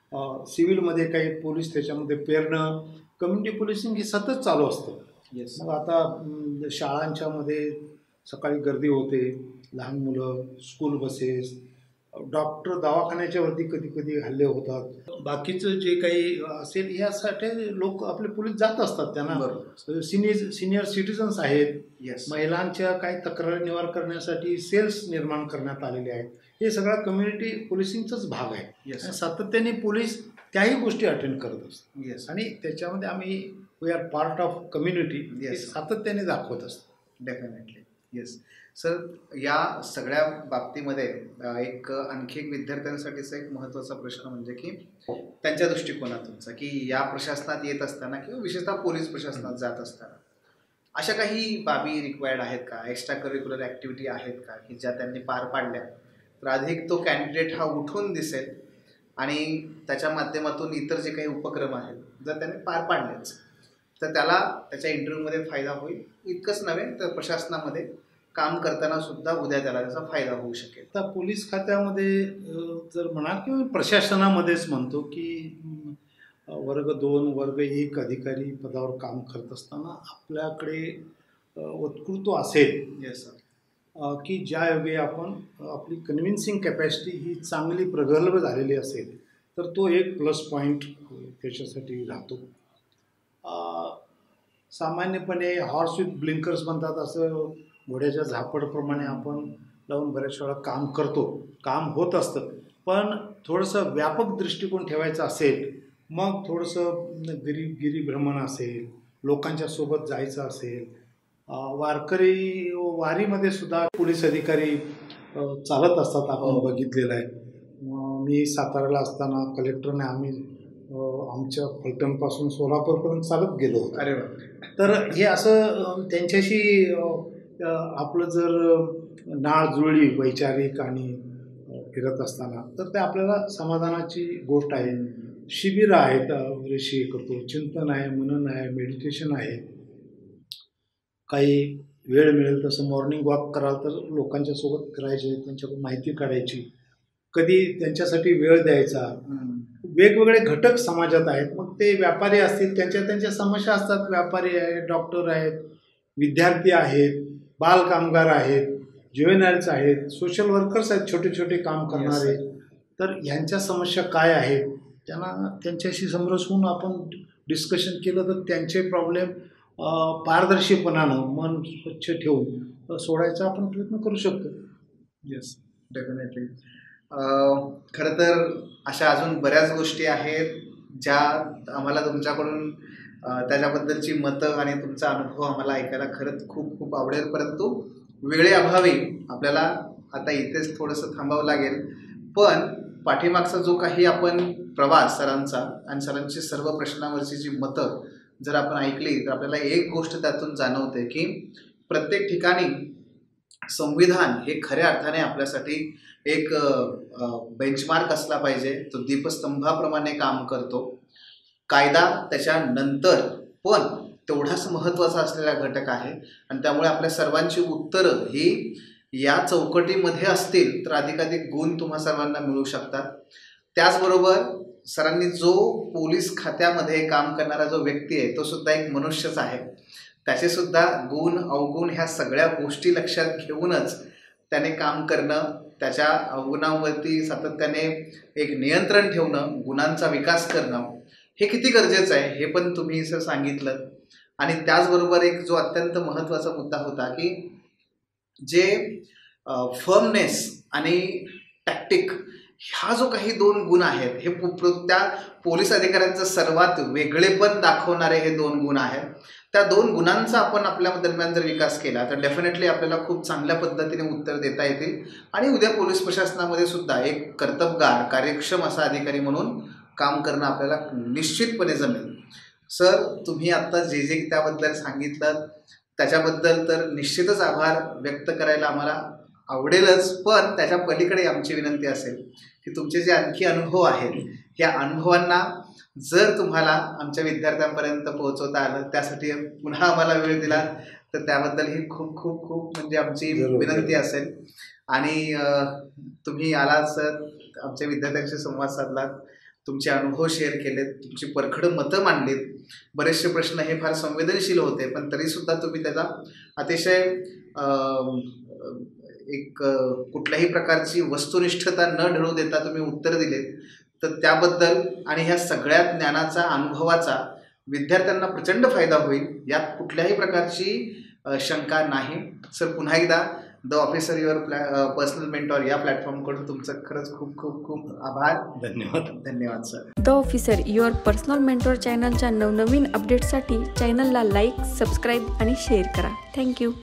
सिव्हिलमध्ये काही पोलीस त्याच्यामध्ये पेरणं, कम्युनिटी पोलिसिंग हे सतत चालू असतं. येस. मग आता शाळांच्या मध्ये सकाळी गर्दी होते, लहान मुलं, स्कूल बसेस, डॉक्टर दवाखान्याच्या वरती कधी कधी हल्ले होतात. बाकीचं जे काही असेल यासाठी लोक आपले पोलीस जात असतात. त्यांना बरोबर. सिनियर सिटीजन्स आहेत, येस. महिलांच्या काही तक्रारी निवारण करण्यासाठी सेल्स निर्माण करण्यात आलेले आहेत. हे सगळा कम्युनिटी पोलिसिंगचाच भाग आहे. येस. आणि सातत्याने पोलीस त्याही गोष्टी अटेंड करत असतात. येस. आणि त्याच्यामध्ये आम्ही we are part of community हे Yes. सातत्याने दाखवत असतो. डेफिनेटली. येस. सर, या सगळ्या बाबतीमध्ये एक आणखी एक विद्यार्थ्यांसाठीचा एक महत्त्वाचा प्रश्न म्हणजे की त्यांच्या दृष्टिकोनातूनचा की या प्रशासनात येत असताना किंवा विशेषतः पोलीस प्रशासनात जात असताना अशा काही बाबी रिक्वायर्ड आहेत का, एक्स्ट्रा करिक्युलर ॲक्टिव्हिटी आहेत का की ज्या त्यांनी पार पाडल्या तर अधिक तो कॅन्डिडेट हा उठून दिसेल आणि त्याच्या माध्यमातून इतर जे काही उपक्रम आहेत जर त्याने पार पाडलेच तर त्याला त्याच्या इंटरव्ह्यूमध्ये फायदा होईल. इतकंच नव्हे तर प्रशासनामध्ये काम करताना सुद्धा उद्या त्याला त्याचा फायदा होऊ शकेल. आता पोलीस खात्यामध्ये जर म्हणाल किंवा प्रशासनामध्येच म्हणतो की वर्ग 2 वर्ग 1 अधिकारी पदावर काम करत असताना आपल्याकडे वक्तृत्व असेल येस सर. की ज्यायोगे आपण आपली कन्व्हिन्सिंग कॅपॅसिटी ही चांगली प्रगल्भ झालेली असेल तर तो एक प्लस पॉईंट त्याच्यासाठी राहतो. सामान्यपणे हॉर्स विथ ब्लिंकर्स म्हणतात, असं घोड्याच्या झापडप्रमाणे आपण लावून बऱ्याच वेळा काम करतो, काम होत असतं. पण थोडंसं व्यापक दृष्टिकोन ठेवायचा असेल, मग थोडंसं गिरीभ्रमण असेल, लोकांच्या सोबत जायचं असेल, वारकरी वारीमध्ये सुद्धा पोलीस अधिकारी चालत असतात, आपण बघितलेलं आहे. मी साताऱ्याला असताना कलेक्टरने आम्ही आमच्या फलटणपासून सोलापूरपर्यंत चालत गेलो होतो. अरे वा. तर हे असं त्यांच्याशी आपलं जर नाळ जुळली वैचारिक आणि फिरत असताना तर ते आपल्याला समाधानाची गोष्ट आहे. शिबिरं आहेत, ऋषी करतो, चिंतन आहे, मनन आहे, मेडिटेशन आहे. काही वेळ मिळेल तसं मॉर्निंग वॉक कराल तर लोकांच्या सोबत करायचे, त्यांच्याकडून माहिती काढायची, कधी त्यांच्यासाठी वेळ द्यायचा. वेगवेगळे घटक समाजात आहेत. मग ते व्यापारी असतील, त्यांच्या समस्या असतात. व्यापारी आहेत, डॉक्टर आहेत, विद्यार्थी आहेत, बाल कामगार आहेत, ज्युव्हेनाइल्स आहेत, सोशल वर्कर्स आहेत, छोटे छोटे काम करणारे. तर ह्यांच्या समस्या काय आहेत त्यांच्याशी समरस होऊन आपण डिस्कशन केलं तर त्यांचे प्रॉब्लेम पारदर्शीपणानं मन स्वच्छ ठेवून सोडायचा आपण प्रयत्न करू शकतो. Yes, definitely. खरं तर अशा अजून बऱ्याच गोष्टी आहेत ज्या आम्हाला तुमच्याकडून त्याच्याबद्दलची मतं आणि तुमचा अनुभव आम्हाला ऐकायला खरंच खूप खूप आवडेल. परंतु वेळेअभावी आपल्याला आता इथेच थोडंसं थांबावं लागेल. पण पाठीमागचा जो काही आपण प्रवास सरांचा आणि सरांची सर्व प्रश्नावरची जी मतं जर आपण ऐकली तर आपल्याला एक गोष्ट त्यातून जाणवते की प्रत्येक ठिकाणी संविधान हे खऱ्या अर्थाने आपल्यासाठी एक बेंचमार्क असला पाहिजे. तो दीपस्तंभाप्रमाणे काम करतो. कायदा त्याच्यानंतर पण तेवढाच महत्त्वाचा असलेला घटक आहे आणि त्यामुळे आपल्या सर्वांची उत्तरं ही या चौकटीमध्ये असतील तर अधिकाधिक गुण तुम्हा सर्वांना मिळू शकतात. त्याचबरोबर सरांनी जो पोलीस खात्यामध्ये काम करणारा जो व्यक्ती आहे तो सुद्धा एक मनुष्यच आहे. त्याचे सुद्धा गुण अवगुण ह्या सगळ्या गोष्टी लक्षात घेऊनच त्याने काम करणं, त्याच्या अवगुणांवरती सातत्याने एक नियंत्रण ठेवणं, गुणांचा विकास करणं हे किती गरजेचं आहे हे पण तुम्ही सर सांगितलं. आणि त्याचबरोबर एक जो अत्यंत महत्त्वाचा मुद्दा होता की जे फर्मनेस आणि टॅक्टिक ह्या जो काही 2 गुण आहेत हे त्या पोलीस अधिकाऱ्यांचं सर्वात वेगळेपण दाखवणारे हे 2 गुण आहेत. त्या 2 गुणांचा आपण आपल्या दरम्यान जर विकास केला तर डेफिनेटली आपल्याला खूप चांगल्या पद्धतीने उत्तर देता येतील आणि उद्या पोलीस प्रशासनामध्ये सुद्धा एक कर्तबगार कार्यक्षम असा अधिकारी म्हणून काम करणं आपल्याला निश्चितपणे जमेल. सर, तुम्ही आत्ता जे जे त्याबद्दल सांगितलं त्याच्याबद्दल तर निश्चितच आभार व्यक्त करायला आम्हाला आवडेलच. पण त्याच्या पलीकडे आमची विनंती असेल की तुमचे जे आणखी अनुभव आहेत ह्या अनुभवांना जर तुम्हाला आमच्या विद्यार्थ्यांपर्यंत पोहोचवता आलं त्यासाठी पुन्हा आम्हाला वेळ दिला तर त्याबद्दल ही खूप खूप खूप म्हणजे आमची विनंती असेल. आणि तुम्ही आलात सर, आमच्या विद्यार्थ्यांशी संवाद साधलात, तुमचे अनुभव शेअर केलेत, तुमची परखड मतं मांडलीत. बरेचसे प्रश्न हे फार संवेदनशील होते, पण तरीसुद्धा तुम्ही त्याचा अतिशय कुठल्याही प्रकारची वस्तुनिष्ठता न ढळू देता तुम्ही उत्तर दिलेत. तर त्याबद्दल आणि ह्या सगळ्या ज्ञानाचा, अनुभवाचा विद्यार्थ्यांना प्रचंड फायदा होईल यात कुठल्याही प्रकारची शंका नाही. सर, पुन्हा एकदा the officer your personal mentor या प्लॅटफॉर्मकडून तुमचं खरंच खूप खूप खूप आभार. धन्यवाद sir. The officer your personal mentor चॅनलच्या नवनवीन अपडेट्ससाठी चॅनलला लाईक, सबस्क्राईब आणि शेअर करा. थँक्यू.